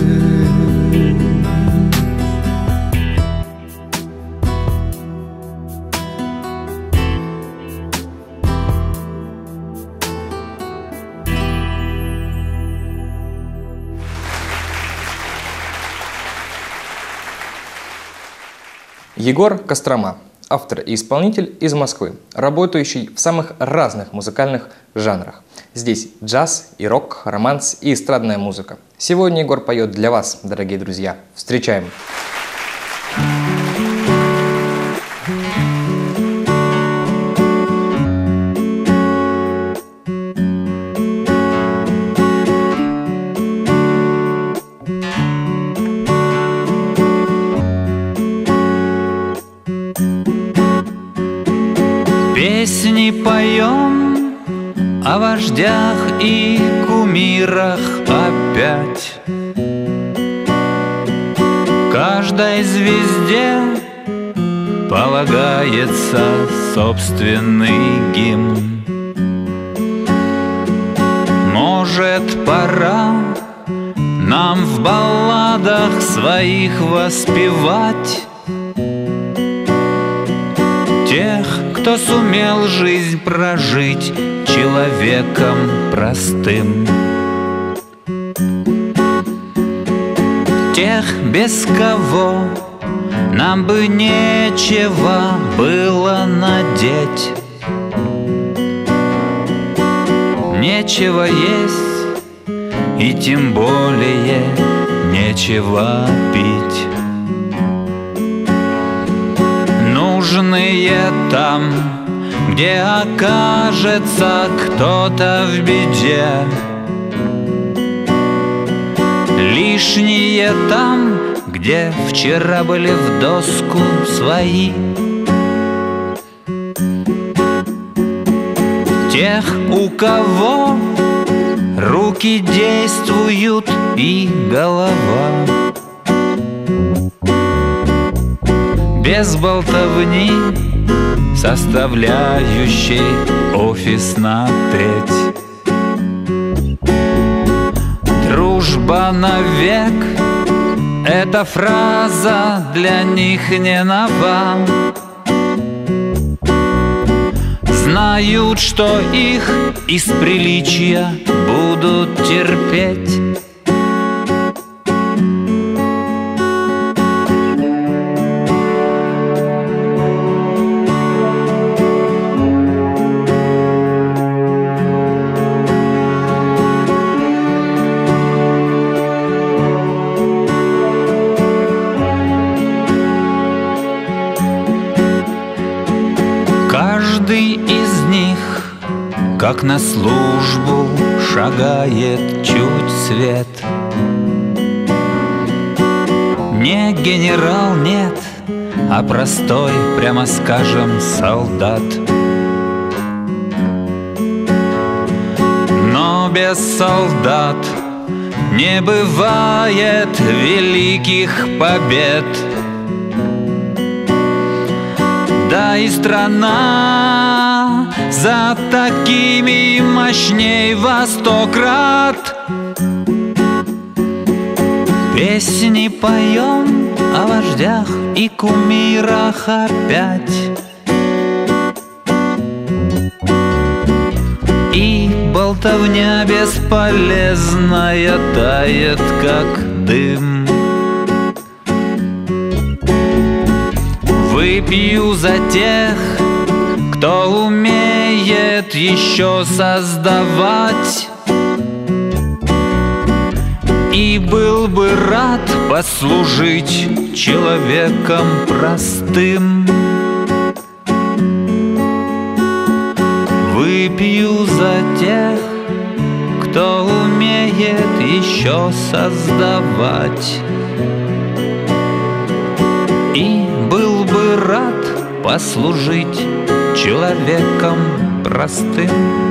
Егор Кострома, автор и исполнитель из Москвы, работающий в самых разных музыкальных жанрах. Здесь джаз и рок, романс и эстрадная музыка. Сегодня Егор поет для вас, дорогие друзья. Встречаем! Песни поем о вождях и кумирах опять. Каждой звезде полагается собственный гимн. Может, пора нам в балладах своих воспевать тех, кто сумел жизнь прожить человеком простым, тех, без кого нам бы нечего было надеть, нечего есть и тем более нечего пить. Нужные там, где окажется кто-то в беде, лишние там, где вчера были в доску свои. Тех, у кого руки действуют и голова, без болтовни, составляющей офис на треть. Дружба навек — эта фраза для них не нова. Знают, что их из приличия будут терпеть. как на службу шагает чуть свет. Не генерал, нет, а простой, прямо скажем, солдат. Но без солдат не бывает великих побед. Да и страна за такими мощней во сто крат. Песни поем о вождях и кумирах опять. И болтовня бесполезная тает, как дым. Выпью за тех, кто умеет еще создавать, и был бы рад послужить человеком простым. Выпью за тех, кто умеет еще создавать, и был бы рад послужить человеком простым.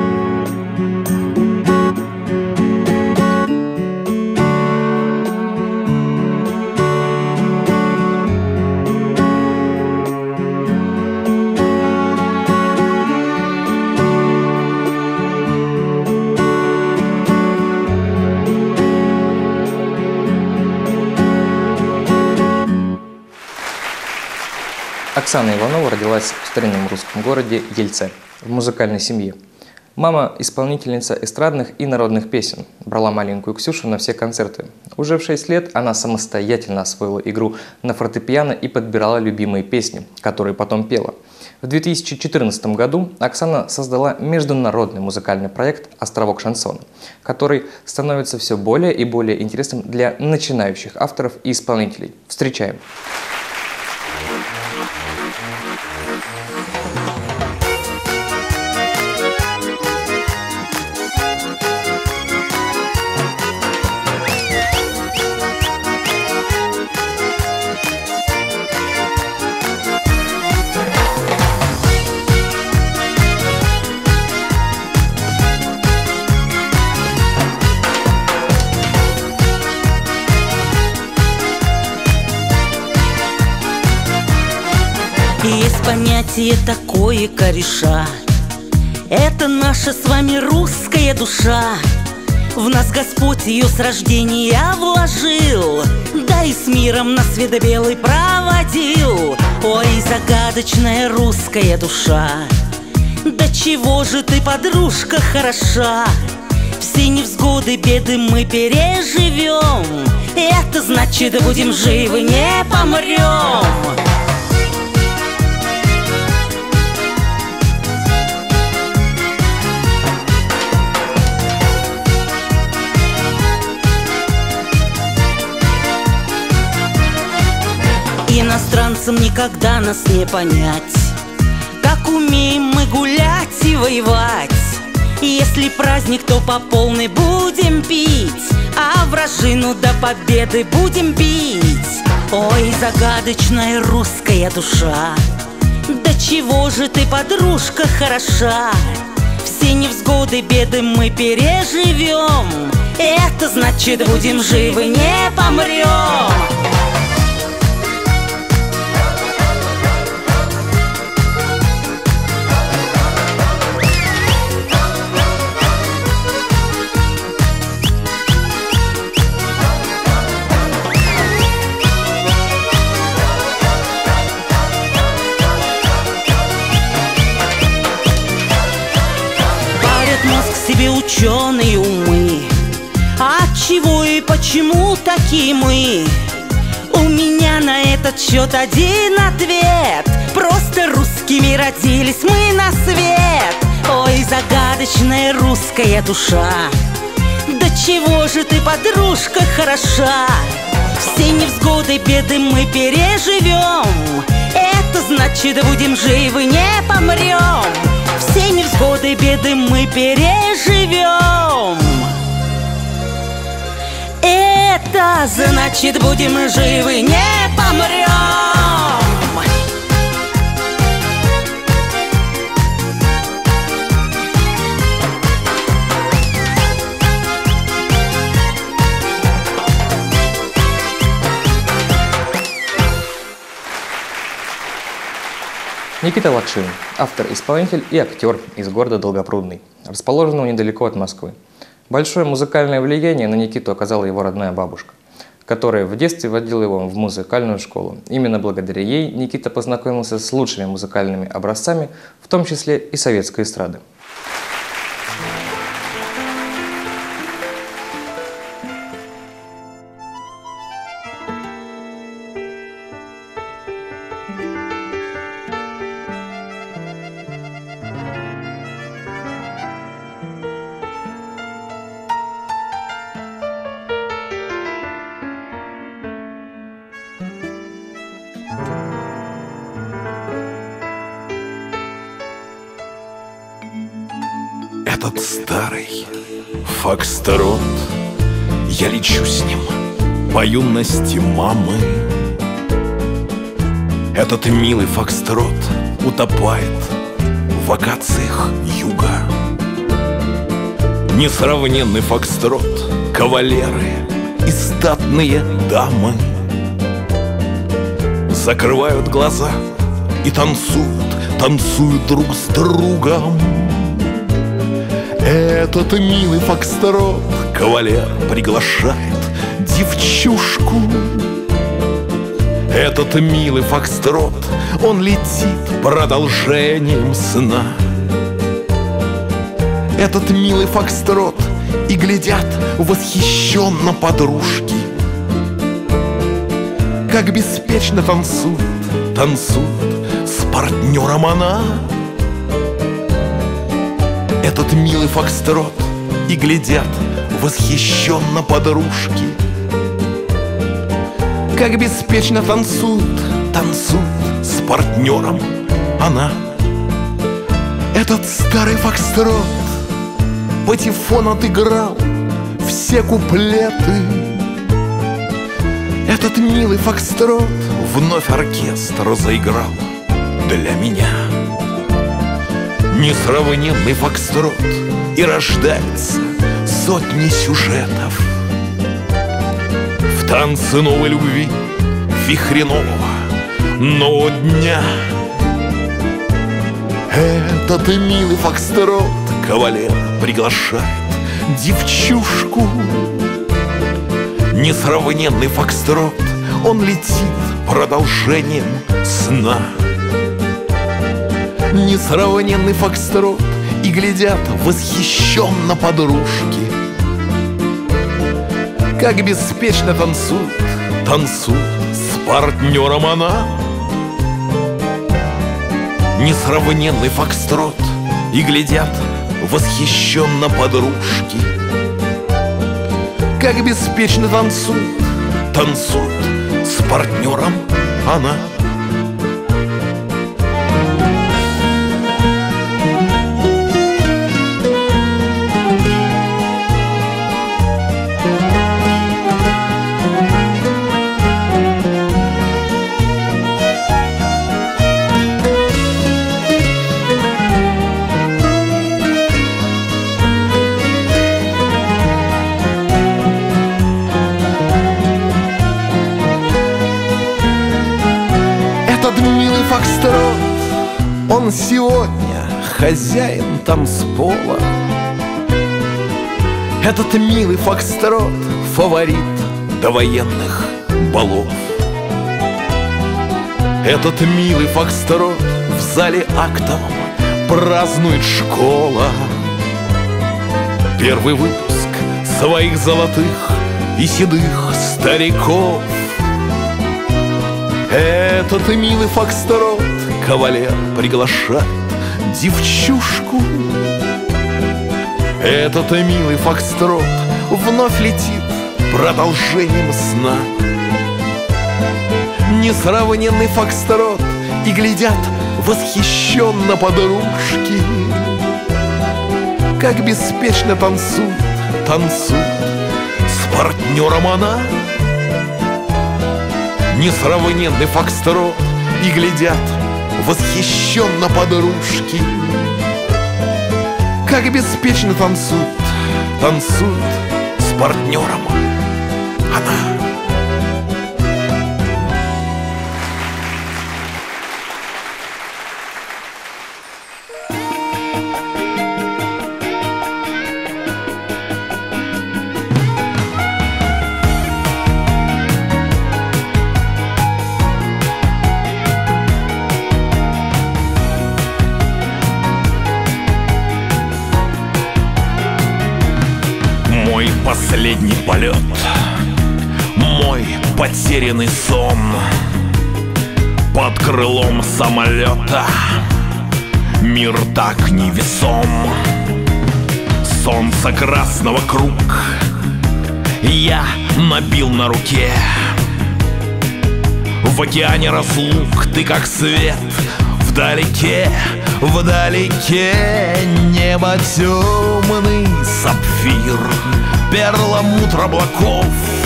Оксана Иванова родилась в старинном русском городе Ельце, в музыкальной семье. Мама – исполнительница эстрадных и народных песен, брала маленькую Ксюшу на все концерты. Уже в шесть лет она самостоятельно освоила игру на фортепиано и подбирала любимые песни, которые потом пела. В две тысячи четырнадцатом году Оксана создала международный музыкальный проект «Островок шансона», который становится все более и более интересным для начинающих авторов и исполнителей. Встречаем! Есть понятие такое кореша. Это наша с вами русская душа. В нас Господь ее с рождения вложил, да и с миром на свет белый проводил. Ой, загадочная русская душа, да чего же ты, подружка, хороша. Все невзгоды, беды мы переживем. Это значит, будем живы, не помрем. Иностранцам никогда нас не понять, как умеем мы гулять и воевать. Если праздник, то по полной будем пить, а вражину до победы будем бить. Ой, загадочная русская душа, да чего же ты, подружка, хороша. Все невзгоды, беды мы переживем. Это значит, будем живы, не помрем. Себе ученые умы, от чего и почему такие мы? У меня на этот счет один ответ: просто русскими родились мы на свет. Ой, загадочная русская душа, да чего же ты, подружка, хороша. Все невзгоды, беды мы переживем. Это значит, будем живы, не помрем. Все невзгоды, беды мы переживем. Это значит, будем живы, не помрем. Никита Лакшин – автор-исполнитель и актер из города Долгопрудный, расположенного недалеко от Москвы. Большое музыкальное влияние на Никиту оказала его родная бабушка, которая в детстве водила его в музыкальную школу. Именно благодаря ей Никита познакомился с лучшими музыкальными образцами, в том числе и советской эстрады. Этот старый фокстрот, я лечу с ним по юности мамы. Этот милый фокстрот утопает в акациях юга. Несравненный фокстрот, кавалеры и статные дамы закрывают глаза и танцуют, танцуют друг с другом. Этот милый фокстрот, кавалер приглашает девчушку. Этот милый фокстрот, он летит продолжением сна. Этот милый фокстрот, и глядят восхищенно подружки, как беспечно танцует, танцует с партнером она. Этот милый фокстрот, и глядят восхищенно подружки, как беспечно танцует, танцует с партнером она. Этот старый фокстрот патефон отыграл все куплеты. Этот милый фокстрот вновь оркестр заиграл для меня. Несравненный фокстрот, и рождается сотни сюжетов в танце новой любви, вихре нового, нового дня. Этот милый фокстрот, кавалер приглашает девчушку. Несравненный фокстрот, он летит продолжением сна. Несравненный фокстрот, и глядят восхищенно подружки, как беспечно танцует, танцует с партнером она. Несравненный фокстрот, и глядят восхищенно подружки, как беспечно танцует, танцует с партнером она. Фокстрот, он сегодня хозяин танцпола. Этот милый фокстрот — фаворит довоенных балов. Этот милый фокстрот в зале актовом празднует школа. Первый выпуск своих золотых и седых стариков. Этот милый фокстрот, кавалер приглашает девчушку. Этот милый фокстрот вновь летит продолжением сна. Несравненный фокстрот, и глядят восхищенно подружки. Как беспечно танцует, танцует с партнером она. Несравненный фокстрот, и глядят восхищенно подружки. Как беспечно танцует, танцует с партнером она. Последний полет, мой потерянный сон. Под крылом самолета мир так невесом. Солнце красного круг я набил на руке. В океане разлук ты как свет вдалеке, вдалеке. Небо темный сапфир, перламутр облаков.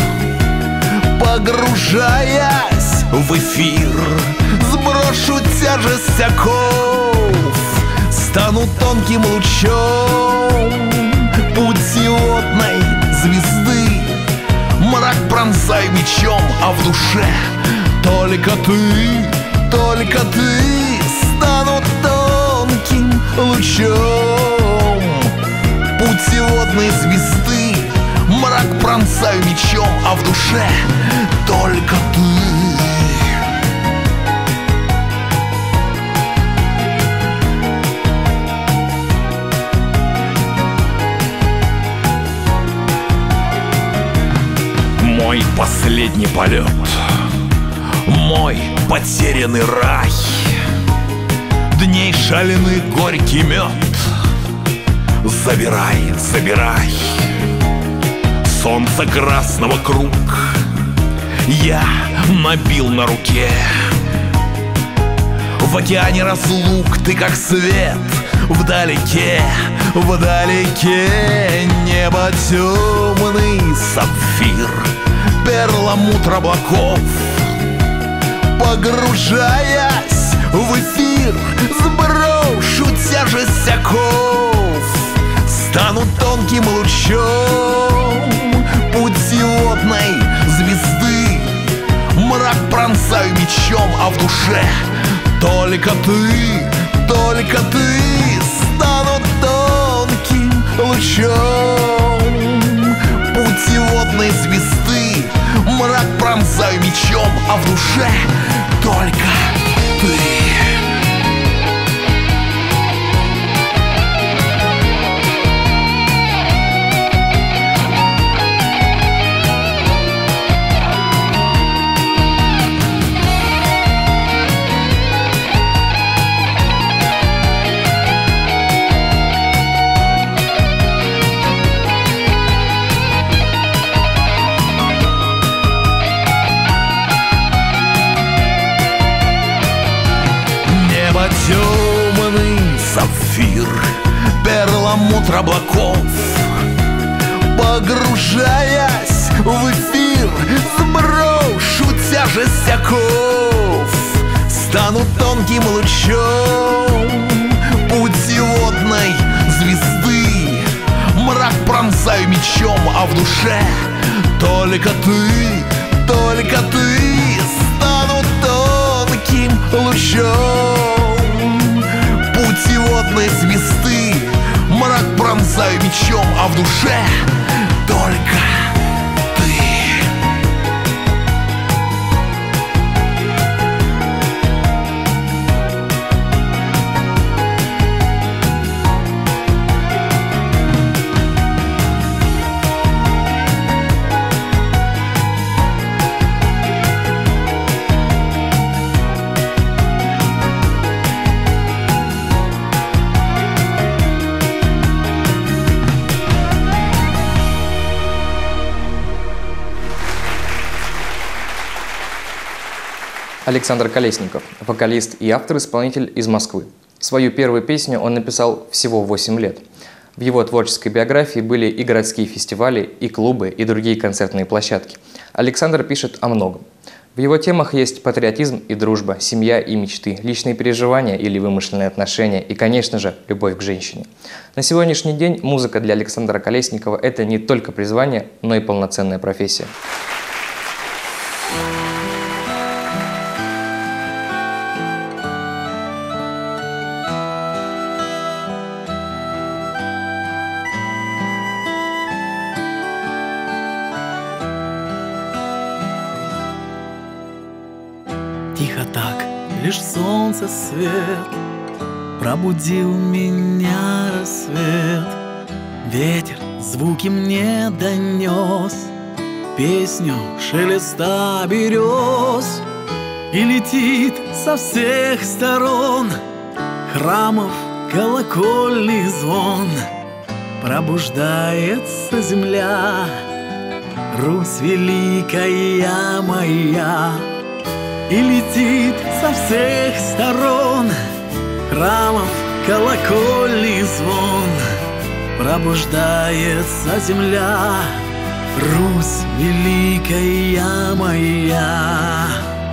Погружаясь в эфир, сброшу тяжесть оков. Стану тонким лучом путеводной звезды. Мрак пронзай мечом, а в душе только ты, только ты. Стану тонким лучом путеводной звезды. Мрак пронзаю мечом, а в душе только ты. Мой последний полет, мой потерянный рай. Дней шаленый горький мед, забирай, забирай. Солнце красного круг я набил на руке. В океане разлук ты как свет вдалеке, вдалеке. Небо темный сапфир, перламутр облаков. Погружаясь в эфир, сброшу тяжесть оков. Стану тонким лучом путеводной звезды. Мрак пронзаю мечом, а в душе только ты, только ты. Стану тонким лучом путеводной звезды. Мрак пронзаю мечом, а в душе только ты. Темный сапфир, перламутр облаков. Погружаясь в эфир, сброшу тяжесть оков. Стану тонким лучом путеводной звезды. Мрак пронзаю мечом, а в душе только ты, только ты. Стану тонким лучом путеводной звезды. Мрак пронзаю мечом, а в душе только ты. Александр Колесников, вокалист и автор-исполнитель из Москвы. Свою первую песню он написал всего в восемь лет. В его творческой биографии были и городские фестивали, и клубы, и другие концертные площадки. Александр пишет о многом. В его темах есть патриотизм и дружба, семья и мечты, личные переживания или вымышленные отношения и, конечно же, любовь к женщине. На сегодняшний день музыка для Александра Колесникова – это не только призвание, но и полноценная профессия. Тихо так, лишь солнце свет пробудил меня рассвет. Ветер звуки мне донес, песню шелеста берез. И летит со всех сторон храмов колокольный звон. Пробуждается земля, Русь великая моя. И летит со всех сторон храмов колокольный звон. Пробуждается земля, Русь великая моя.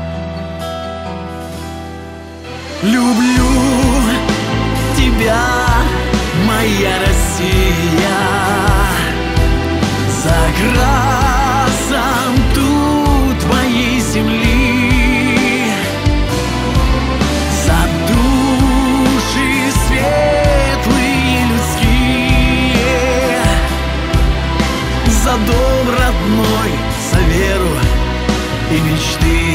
Люблю тебя, моя Россия, за красом тут твоей земли, за души светлые людские, за дом родной, за веру и мечты.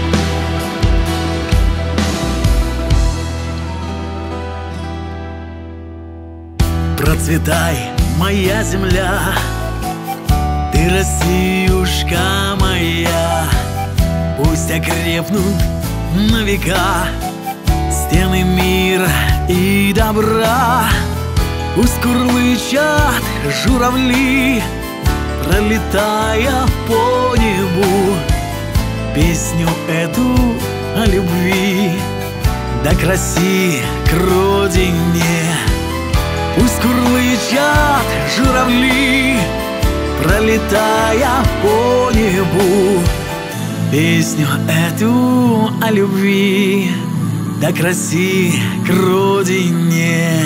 Процветай, моя земля, ты, Россиюшка моя. Пусть окрепнут на века стены мира и добра. Пусть курлычат журавли, пролетая по небу, песню эту о любви да краси к родине. Пусть курлычат журавли, пролетая по небу, песню эту о любви да краси к родине.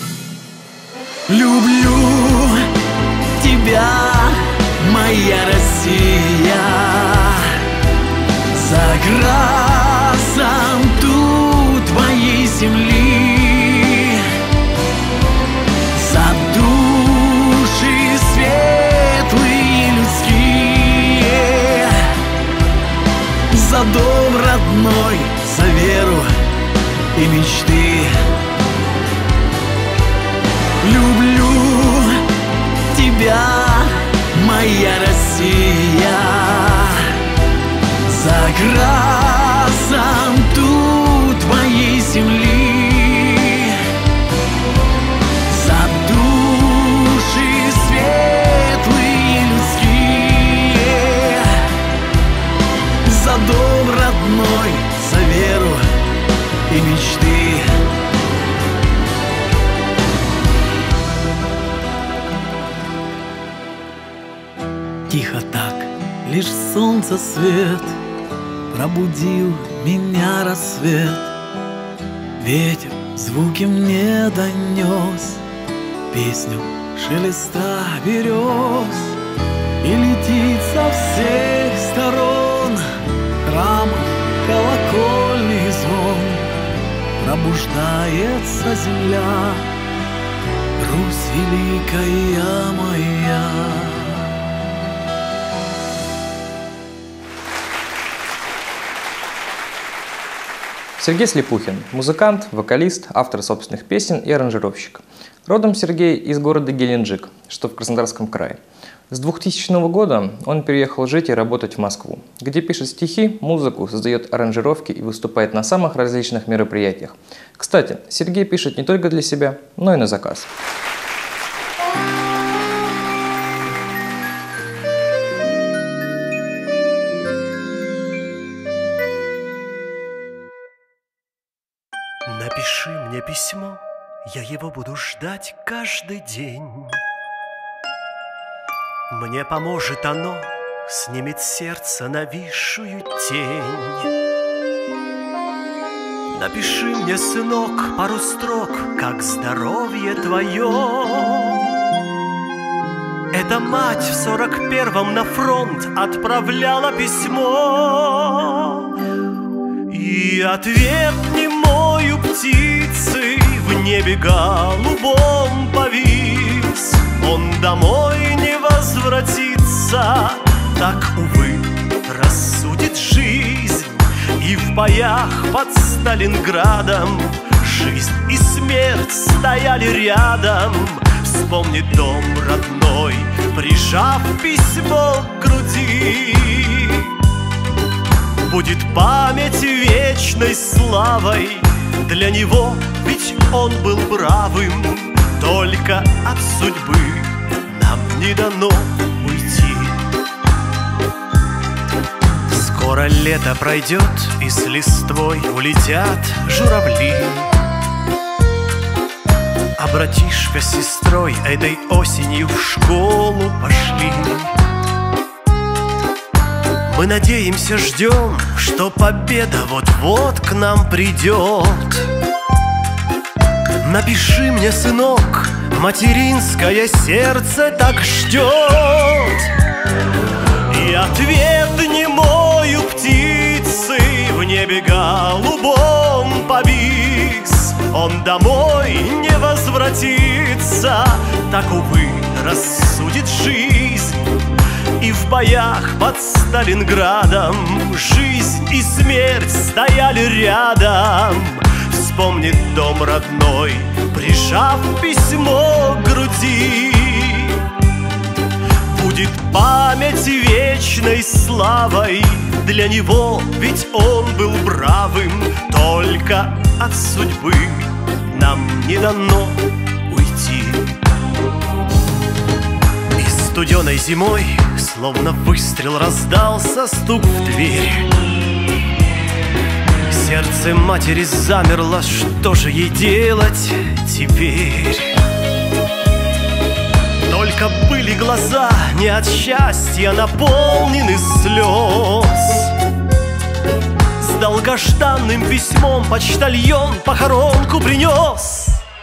Люблю тебя, моя Россия, за красом тут твоей земли, за души светлые людские, за дом родной, за веру и мечты. Люблю тебя, моя Россия, за красом тут твоей земли, за души светлые людские, за дом родной, за веру и мечты. Тихо так, лишь солнце свет пробудил меня рассвет. Ветер звуки мне донес, песню шелеста берез. И летит со всех сторон храмов колокольный звон. Пробуждается земля, Русь великая моя. Сергей Слепухин – музыкант, вокалист, автор собственных песен и аранжировщик. Родом Сергей из города Геленджик, что в Краснодарском крае. С двухтысячного года он переехал жить и работать в Москву, где пишет стихи, музыку, создает аранжировки и выступает на самых различных мероприятиях. Кстати, Сергей пишет не только для себя, но и на заказ. Напиши мне письмо, я его буду ждать каждый день. Мне поможет оно, снимет сердце нависшую тень. Напиши мне, сынок, пару строк, как здоровье твое. Эта мать в сорок первом на фронт отправляла письмо. И ответ немой у птицы в небе голубом повис. Он домой не возвратится, так, увы, рассудит жизнь. И в боях под Сталинградом жизнь и смерть стояли рядом. Вспомни дом родной, прижав письмо к груди. Будет память вечной славой для него, ведь он был бравым. Только от судьбы нам не дано уйти. Скоро лето пройдет, и с листвой улетят журавли. А братишка с сестрой этой осенью в школу пошли. Мы надеемся, ждем, что победа вот-вот к нам придет. Напиши мне, сынок, материнское сердце так ждет. И ответ немой у птицы в небе голубом повис. Он домой не возвратится, так, увы, рассудит жизнь. И в боях под Сталинградом жизнь и смерть стояли рядом. Вспомнит дом родной, прижав письмо к груди. Будет память вечной славой для него, ведь он был бравым. Только от судьбы нам не дано уйти. И студеной зимой, словно выстрел, раздался стук в дверь. Сердце матери замерло, что же ей делать теперь? Только были глаза не от счастья наполнены слез. С долгожданным письмом почтальон похоронку принес.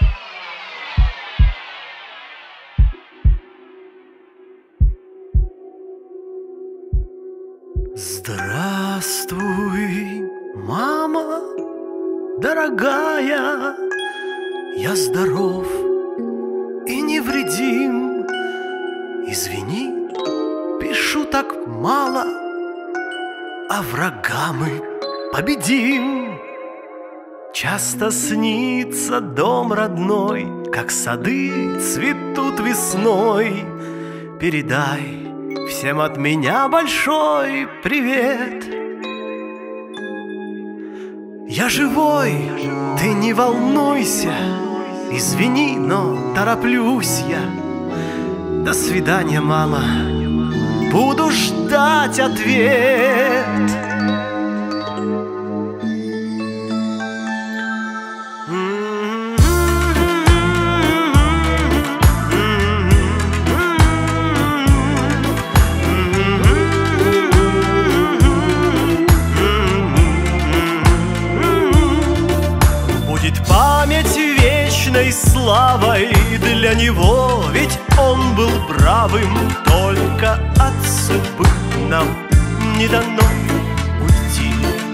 Здравствуй, мама дорогая, я здоров и невредим. Извини, пишу так мало, а врага мы победим. Часто снится дом родной, как сады цветут весной. Передай всем от меня большой привет. Я живой, ты не волнуйся. Извини, но тороплюсь я. До свидания, мама, буду ждать ответ. Славой для него, ведь он был бравым. Только от судьбы нам не дано уйти.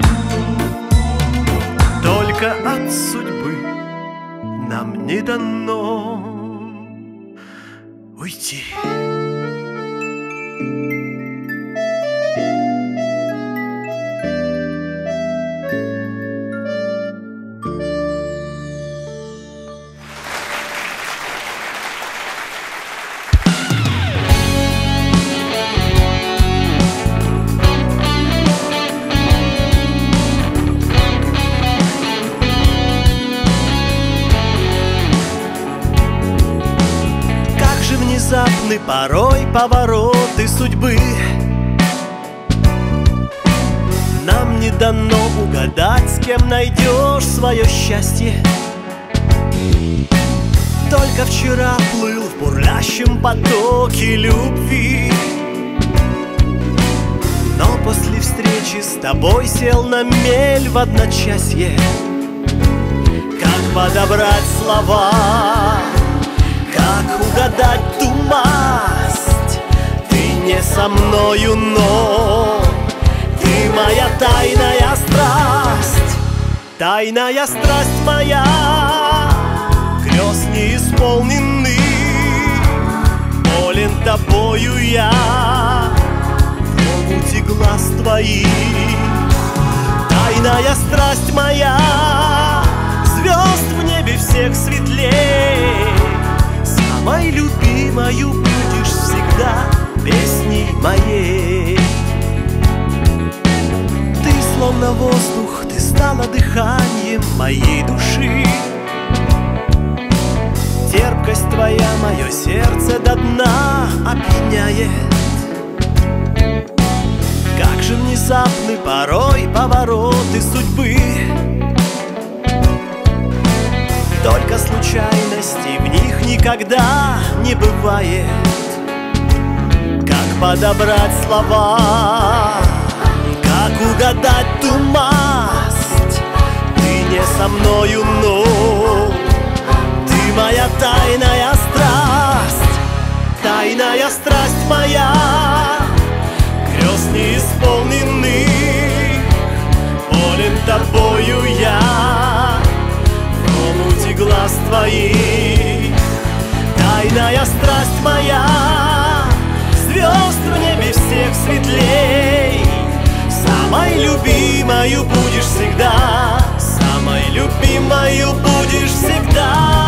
Только от судьбы нам не дано уйти. Внезапны порой повороты судьбы. Нам не дано угадать угадать, с кем найдешь свое счастье. Только вчера плыл в бурлящем потоке любви, но после встречи с тобой сел на мель в одночасье. Как подобрать слова, как угадать ту масть? Ты не со мною, но ты моя тайная страсть. Тайная страсть моя, грез неисполненных, болен тобою я в омуте глаз твоих. Тайная страсть моя, звезд в небе всех светлей, самой любимою будешь всегда песней моей. Ты словно воздух, ты стала дыханием моей души. Терпкость твоя мое сердце до дна опьяняет. Как же внезапны порой повороты судьбы, только случайностей в них никогда не бывает. Как подобрать слова, как угадать ту масть? Ты не со мною, но ты моя тайная страсть. Тайная страсть моя, грез неисполненных, болен тобою я в омуте глаз твоих. Тайная страсть моя, звезд в небе всех светлей, самой любимою будешь всегда, самой любимою будешь всегда.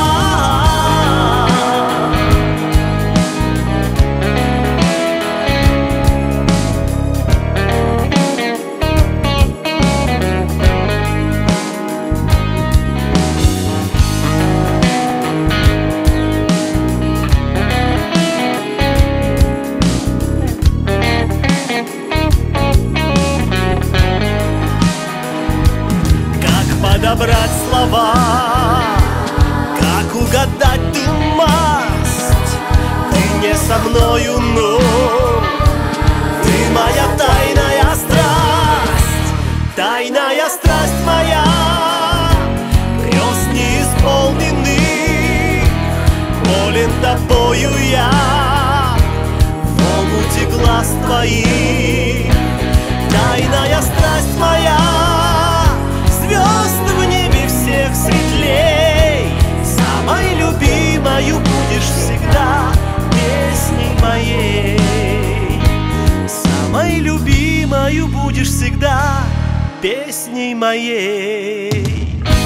Подобрать слова, как угадать ту масть? Ты не со мною, но ты моя тайная страсть. Тайная страсть моя, грез неисполненных, болен тобою я в омуте глаз твоих. Тайная страсть моя, звезд в небе всех светлей, самой любимою будешь всегда песней моей. Самой любимою будешь всегда песней моей.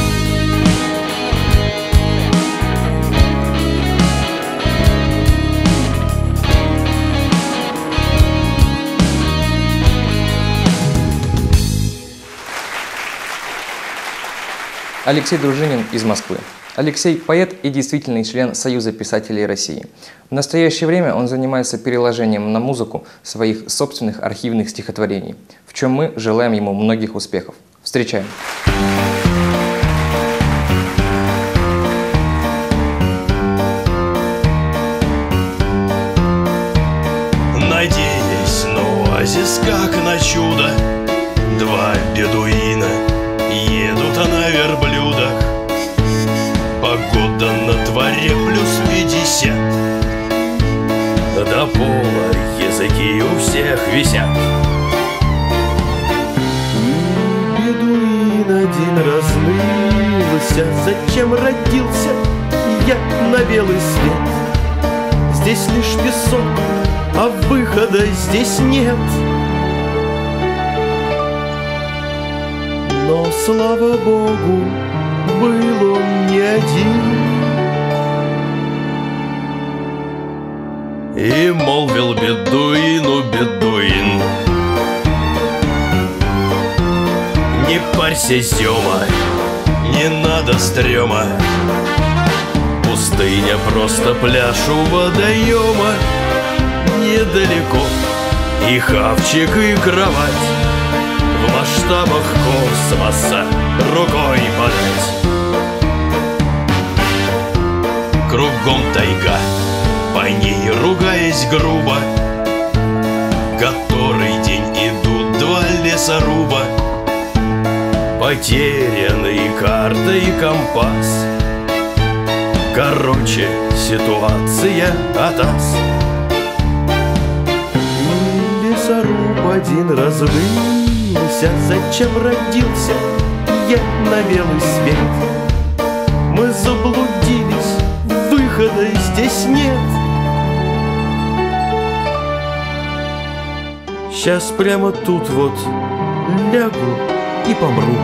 Алексей Дружинин из Москвы. Алексей – поэт и действительный член Союза писателей России. В настоящее время он занимается переложением на музыку своих собственных архивных стихотворений, в чем мы желаем ему многих успехов. Встречаем! Надеясь на оазис, как на чудо, два бедуина едут на верблюдах. Погода на дворе плюс пятьдесят, до пола языки у всех висят. Бедуин один размылся, зачем родился я на белый свет? Здесь лишь песок, а выхода здесь нет. Но, слава Богу, был он не один. И молвил бедуину бедуин: не парься, зема, не надо стрёма, пустыня просто пляж у водоема. Недалеко и хавчик, и кровать, В масштабах космоса рукой подать. Кругом тайга, по ней ругаясь грубо, который день идут два лесоруба. Потерянные карта и компас. Короче, ситуация атас. И лесоруб один разрылся. Зачем родился я на белый свет? Мы заблудились, выхода здесь нет. Сейчас прямо тут вот лягу и помру.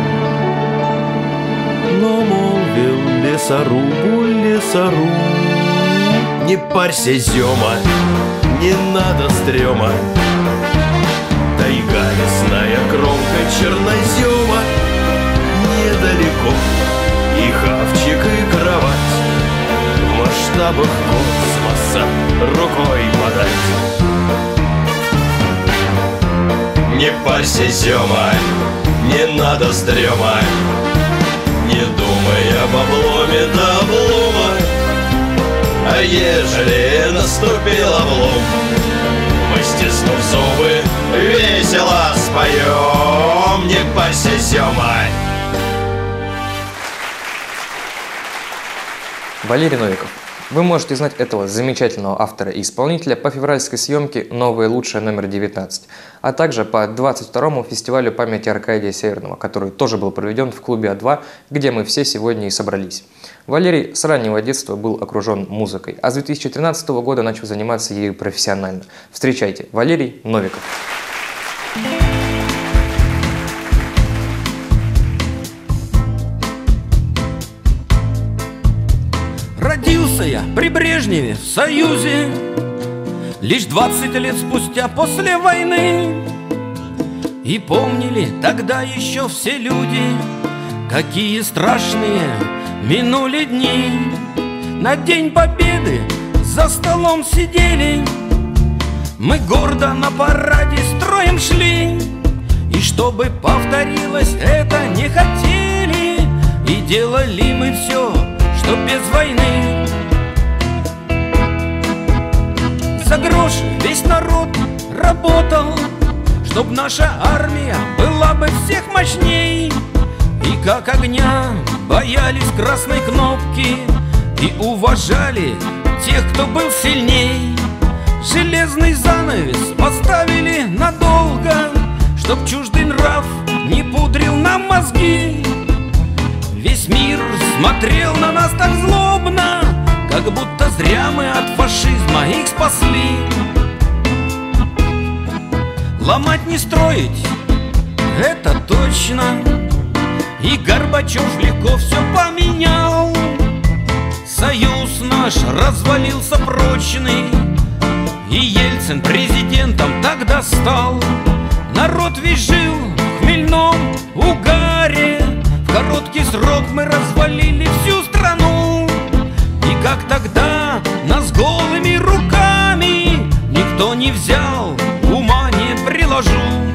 Но молвил лесорубу лесоруб: не парься, зема, не надо стрёма. Тайга лесная, кромка чернозема. Недалеко и хавчик, и кровать. В масштабах космоса рукой подать. Не парься, зема, не надо стрёма. Не думай об обломе до облома. А ежели наступил облом, мы, стиснув зубы, весело споем. Не парься, зема. Валерий Новиков. Вы можете знать этого замечательного автора и исполнителя по февральской съемке «Новое лучшее» номер девятнадцать, а также по двадцать второму фестивалю памяти Аркадия Северного, который тоже был проведен в клубе А два, где мы все сегодня и собрались. Валерий с раннего детства был окружен музыкой, а с две тысячи тринадцатого года начал заниматься ею профессионально. Встречайте, Валерий Новиков. Родился я при Брежневе в Союзе лишь двадцать лет спустя после войны. И помнили тогда еще все люди, какие страшные минули дни. На День Победы за столом сидели, мы гордо на параде строем шли. И чтобы повторилось это не хотели, и делали мы все, что без войны. За грош весь народ работал, чтоб наша армия была бы всех мощней. И как огня боялись красной кнопки и уважали тех, кто был сильней. Железный занавес поставили надолго, чтоб чуждый нрав не пудрил нам мозги. Весь мир смотрел на нас так злобно, как будто зря мы от фашизма их спасли. Ломать не строить, это точно. И Горбачев легко все поменял. Союз наш развалился прочный, и Ельцин президентом тогда стал. Народ весь жил в хмельном угаре. В короткий срок мы развалили всю страну. И как тогда нас голыми руками никто не взял, ума не приложу.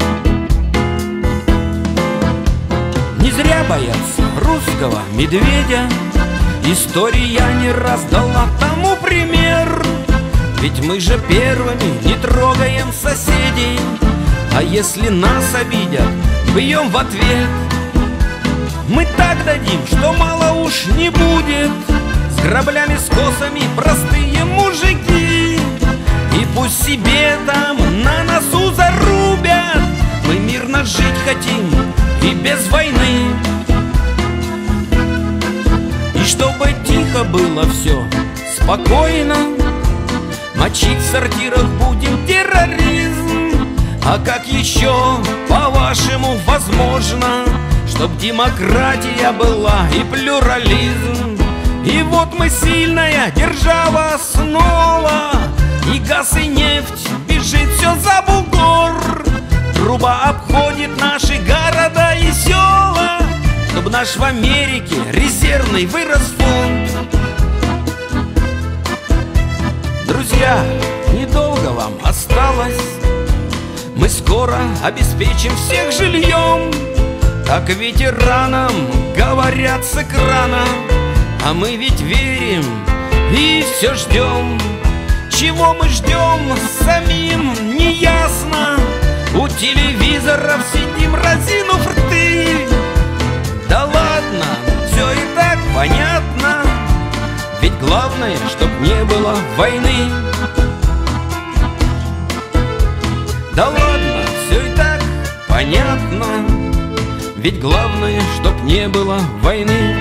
Не зря боятся русского медведя, история не раз дала тому пример. Ведь мы же первыми не трогаем соседей, а если нас обидят, бьем в ответ. Мы так дадим, что мало уж не будет. С граблями, с косами простые мужики. И пусть себе там на носу зарубят, мы мирно жить хотим и без войны. И чтобы тихо было все, спокойно, мочить в сортирах будем терроризм. А как еще, по-вашему, возможно, чтоб демократия была и плюрализм? И вот мы сильная держава снова, и газ и нефть бежит все за бугор. Труба обходит наши города и села, чтоб наш в Америке резервный вырос фонд. Друзья, недолго вам осталось, мы скоро обеспечим всех жильем. Так ветеранам говорят с экрана, а мы ведь верим и все ждем. Чего мы ждем, самим не ясно. У телевизоров сидим, разинув рты. Да ладно, все и так понятно. Ведь главное, чтоб не было войны. Да ладно, все и так понятно. Ведь главное, чтоб не было войны.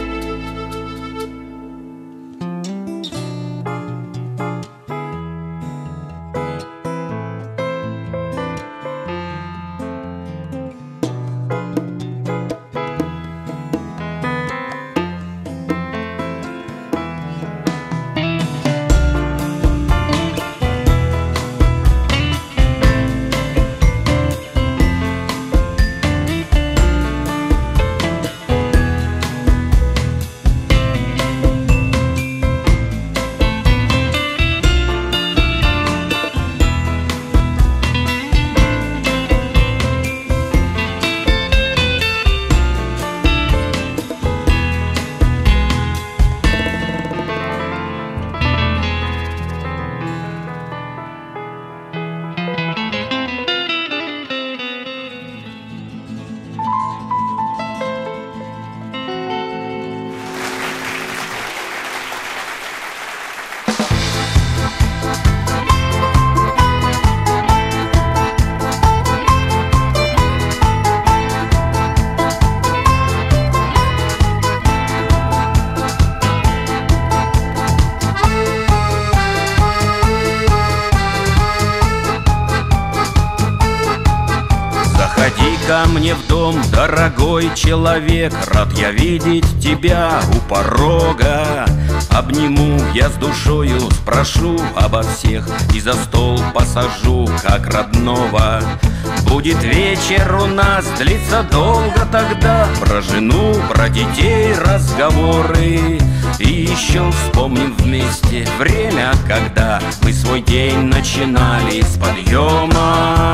Ко мне в дом, дорогой человек, рад я видеть тебя у порога. Обниму я с душою, спрошу обо всех и за стол посажу, как родного. Будет вечер у нас, длится долго тогда. Про жену, про детей разговоры. И еще вспомним вместе время, когда мы свой день начинали с подъема.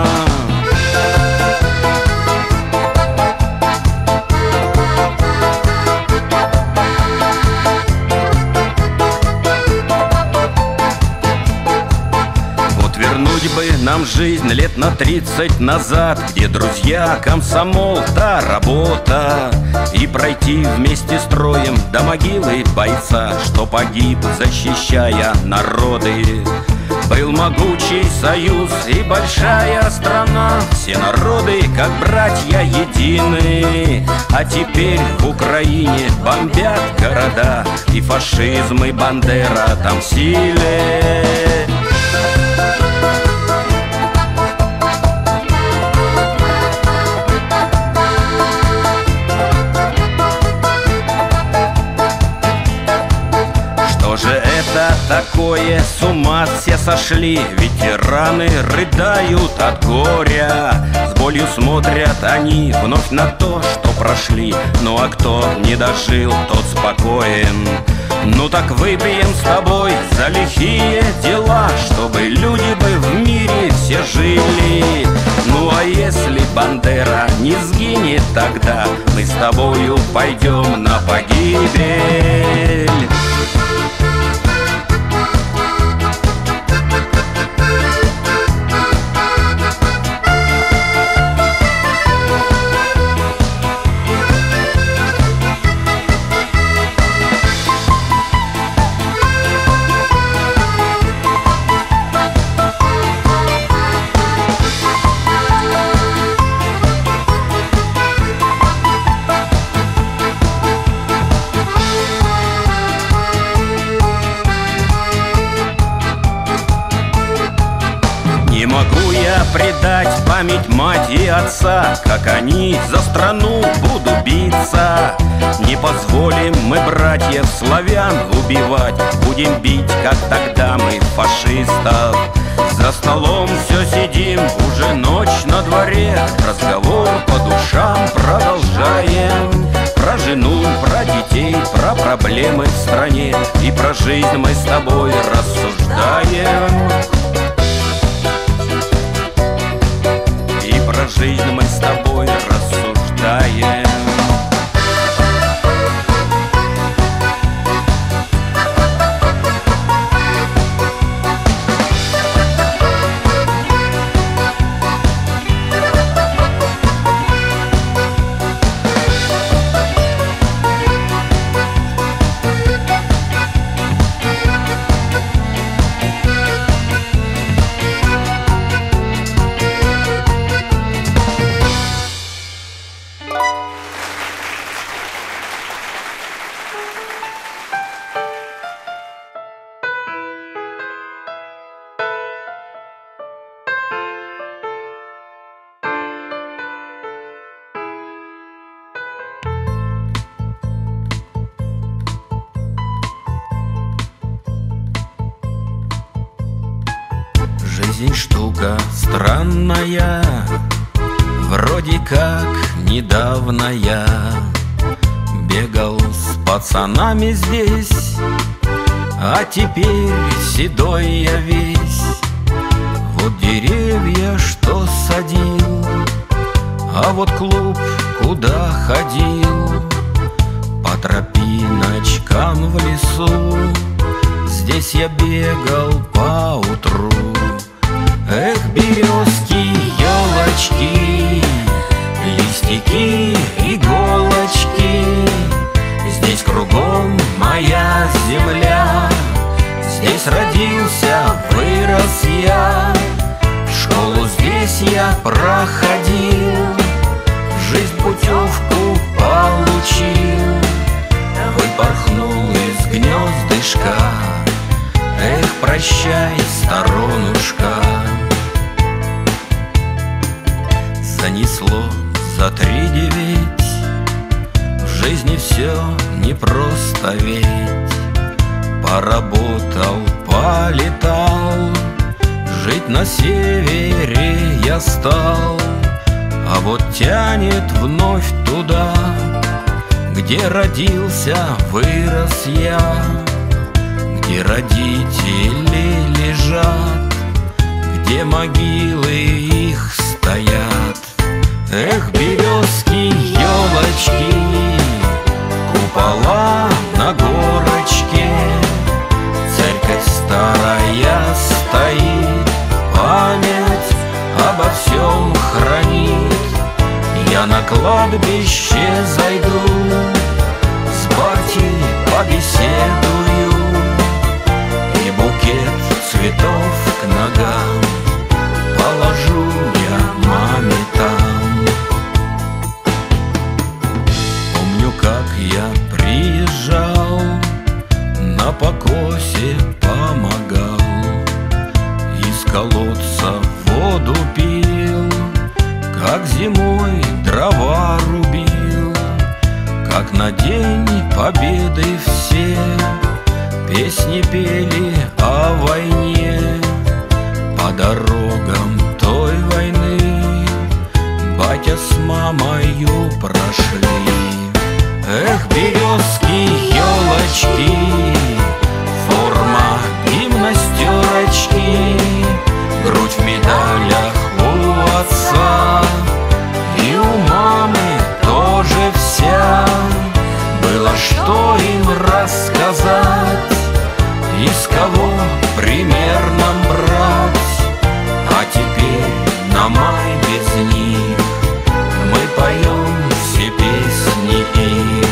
Вернуть бы нам жизнь лет на тридцать назад, где друзья, комсомол, да работа. И пройти вместе строем до могилы бойца, что погиб, защищая народы. Был могучий союз и большая страна, все народы, как братья, едины. А теперь в Украине бомбят города, и фашизм, и Бандера там в силе. Что же это такое, с ума все сошли? Ветераны рыдают от горя, с болью смотрят они вновь на то, что прошли. Ну а кто не дожил, тот спокоен. Ну так выпьем с тобой за лихие дела, чтобы люди бы в мире все жили. Ну а если Бандера не сгинет, тогда мы с тобою пойдем на погибель. Предать память мать и отца, как они за страну будут биться. Не позволим мы братьев славян убивать, будем бить, как тогда мы фашистов. За столом все сидим, уже ночь на дворе, разговор по душам продолжаем. Про жену, про детей, про проблемы в стране, и про жизнь мы с тобой рассуждаем. про жизнь мы с тобой рассуждаем. Жизнь штука странная, вроде как недавно я бегал с пацанами здесь, а теперь седой я весь. Вот деревья, что садил, а вот клуб, куда ходил, по тропиночкам в лесу. Здесь я бегал поутру. Эх, березки, елочки, листики, иголочки, здесь кругом моя земля. Здесь родился, вырос я, школу здесь я проходил, жизнь путевку получил, выпорхнул из гнездышка. Эх, прощай, сторонушка. Занесло за три девять, в жизни все непросто ведь. Поработал, полетал, жить на севере я стал. А вот тянет вновь туда, где родился, вырос я, где родители лежат, где могилы их стоят. Эх, березки, елочки, купола на горочке, церковь старая стоит, память обо всем хранит. Я на кладбище зайду, с батей побеседую, и букет цветов к ногам положу я маме там. Помню, как я приезжал, на покосе помогал, из колодца воду пил, как зимой дрова рубил, как на День Победы все песни пели о войне. По дорогам той войны батя с мамою прошли. Эх, березки, елочки, форма гимнастерочки, грудь в медалях у отца, и у мамы тоже вся. Было что им рассказать, из кого пример нам брать. А теперь на май без них мы поем все песни их.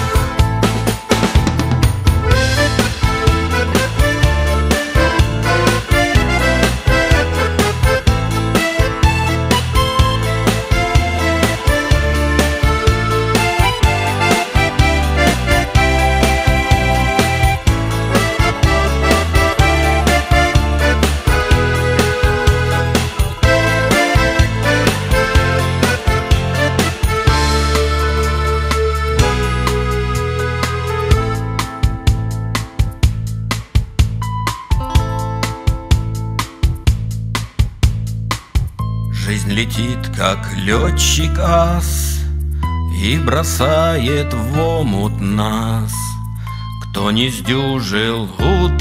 Жизнь летит, как летчик ас, и бросает в омут нас. Кто не сдюжил,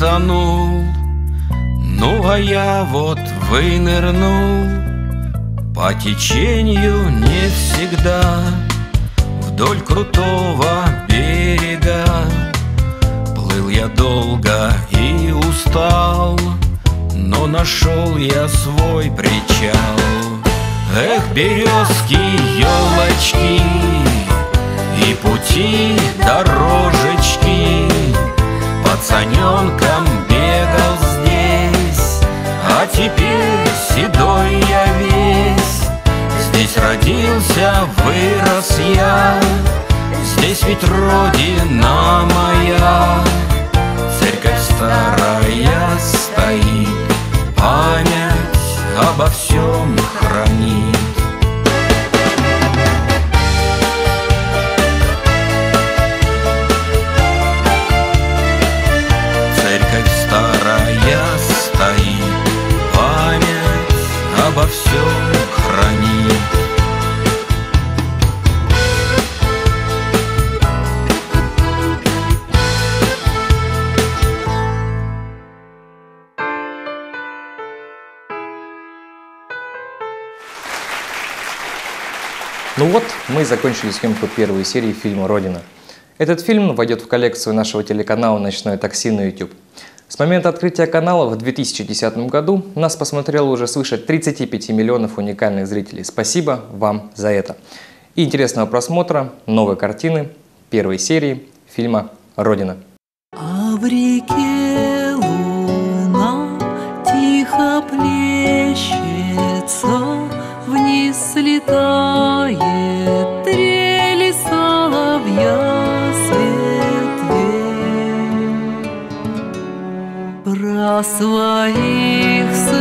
утонул, ну а я вот вынырнул, по течению не всегда вдоль крутого берега. Плыл я долго и устал, но нашел я свой причал. Эх, березки, елочки и пути дорожечки, пацаненком бегал здесь, а теперь седой я весь. Здесь родился, вырос я, здесь ведь родина моя. Церковь старая стоит, память обо всем хранит. Церковь старая стоит, память обо всем хранит. Ну вот, мы закончили съемку первой серии фильма «Родина». Этот фильм войдет в коллекцию нашего телеканала «Ночное такси» на YouTube. С момента открытия канала в две тысячи десятом году нас посмотрело уже свыше тридцати пяти миллионов уникальных зрителей. Спасибо вам за это. И интересного просмотра новой картины, первой серии фильма «Родина». А в реке луна тихо плещется, вниз слетает трели соловья с ветвей. Про своих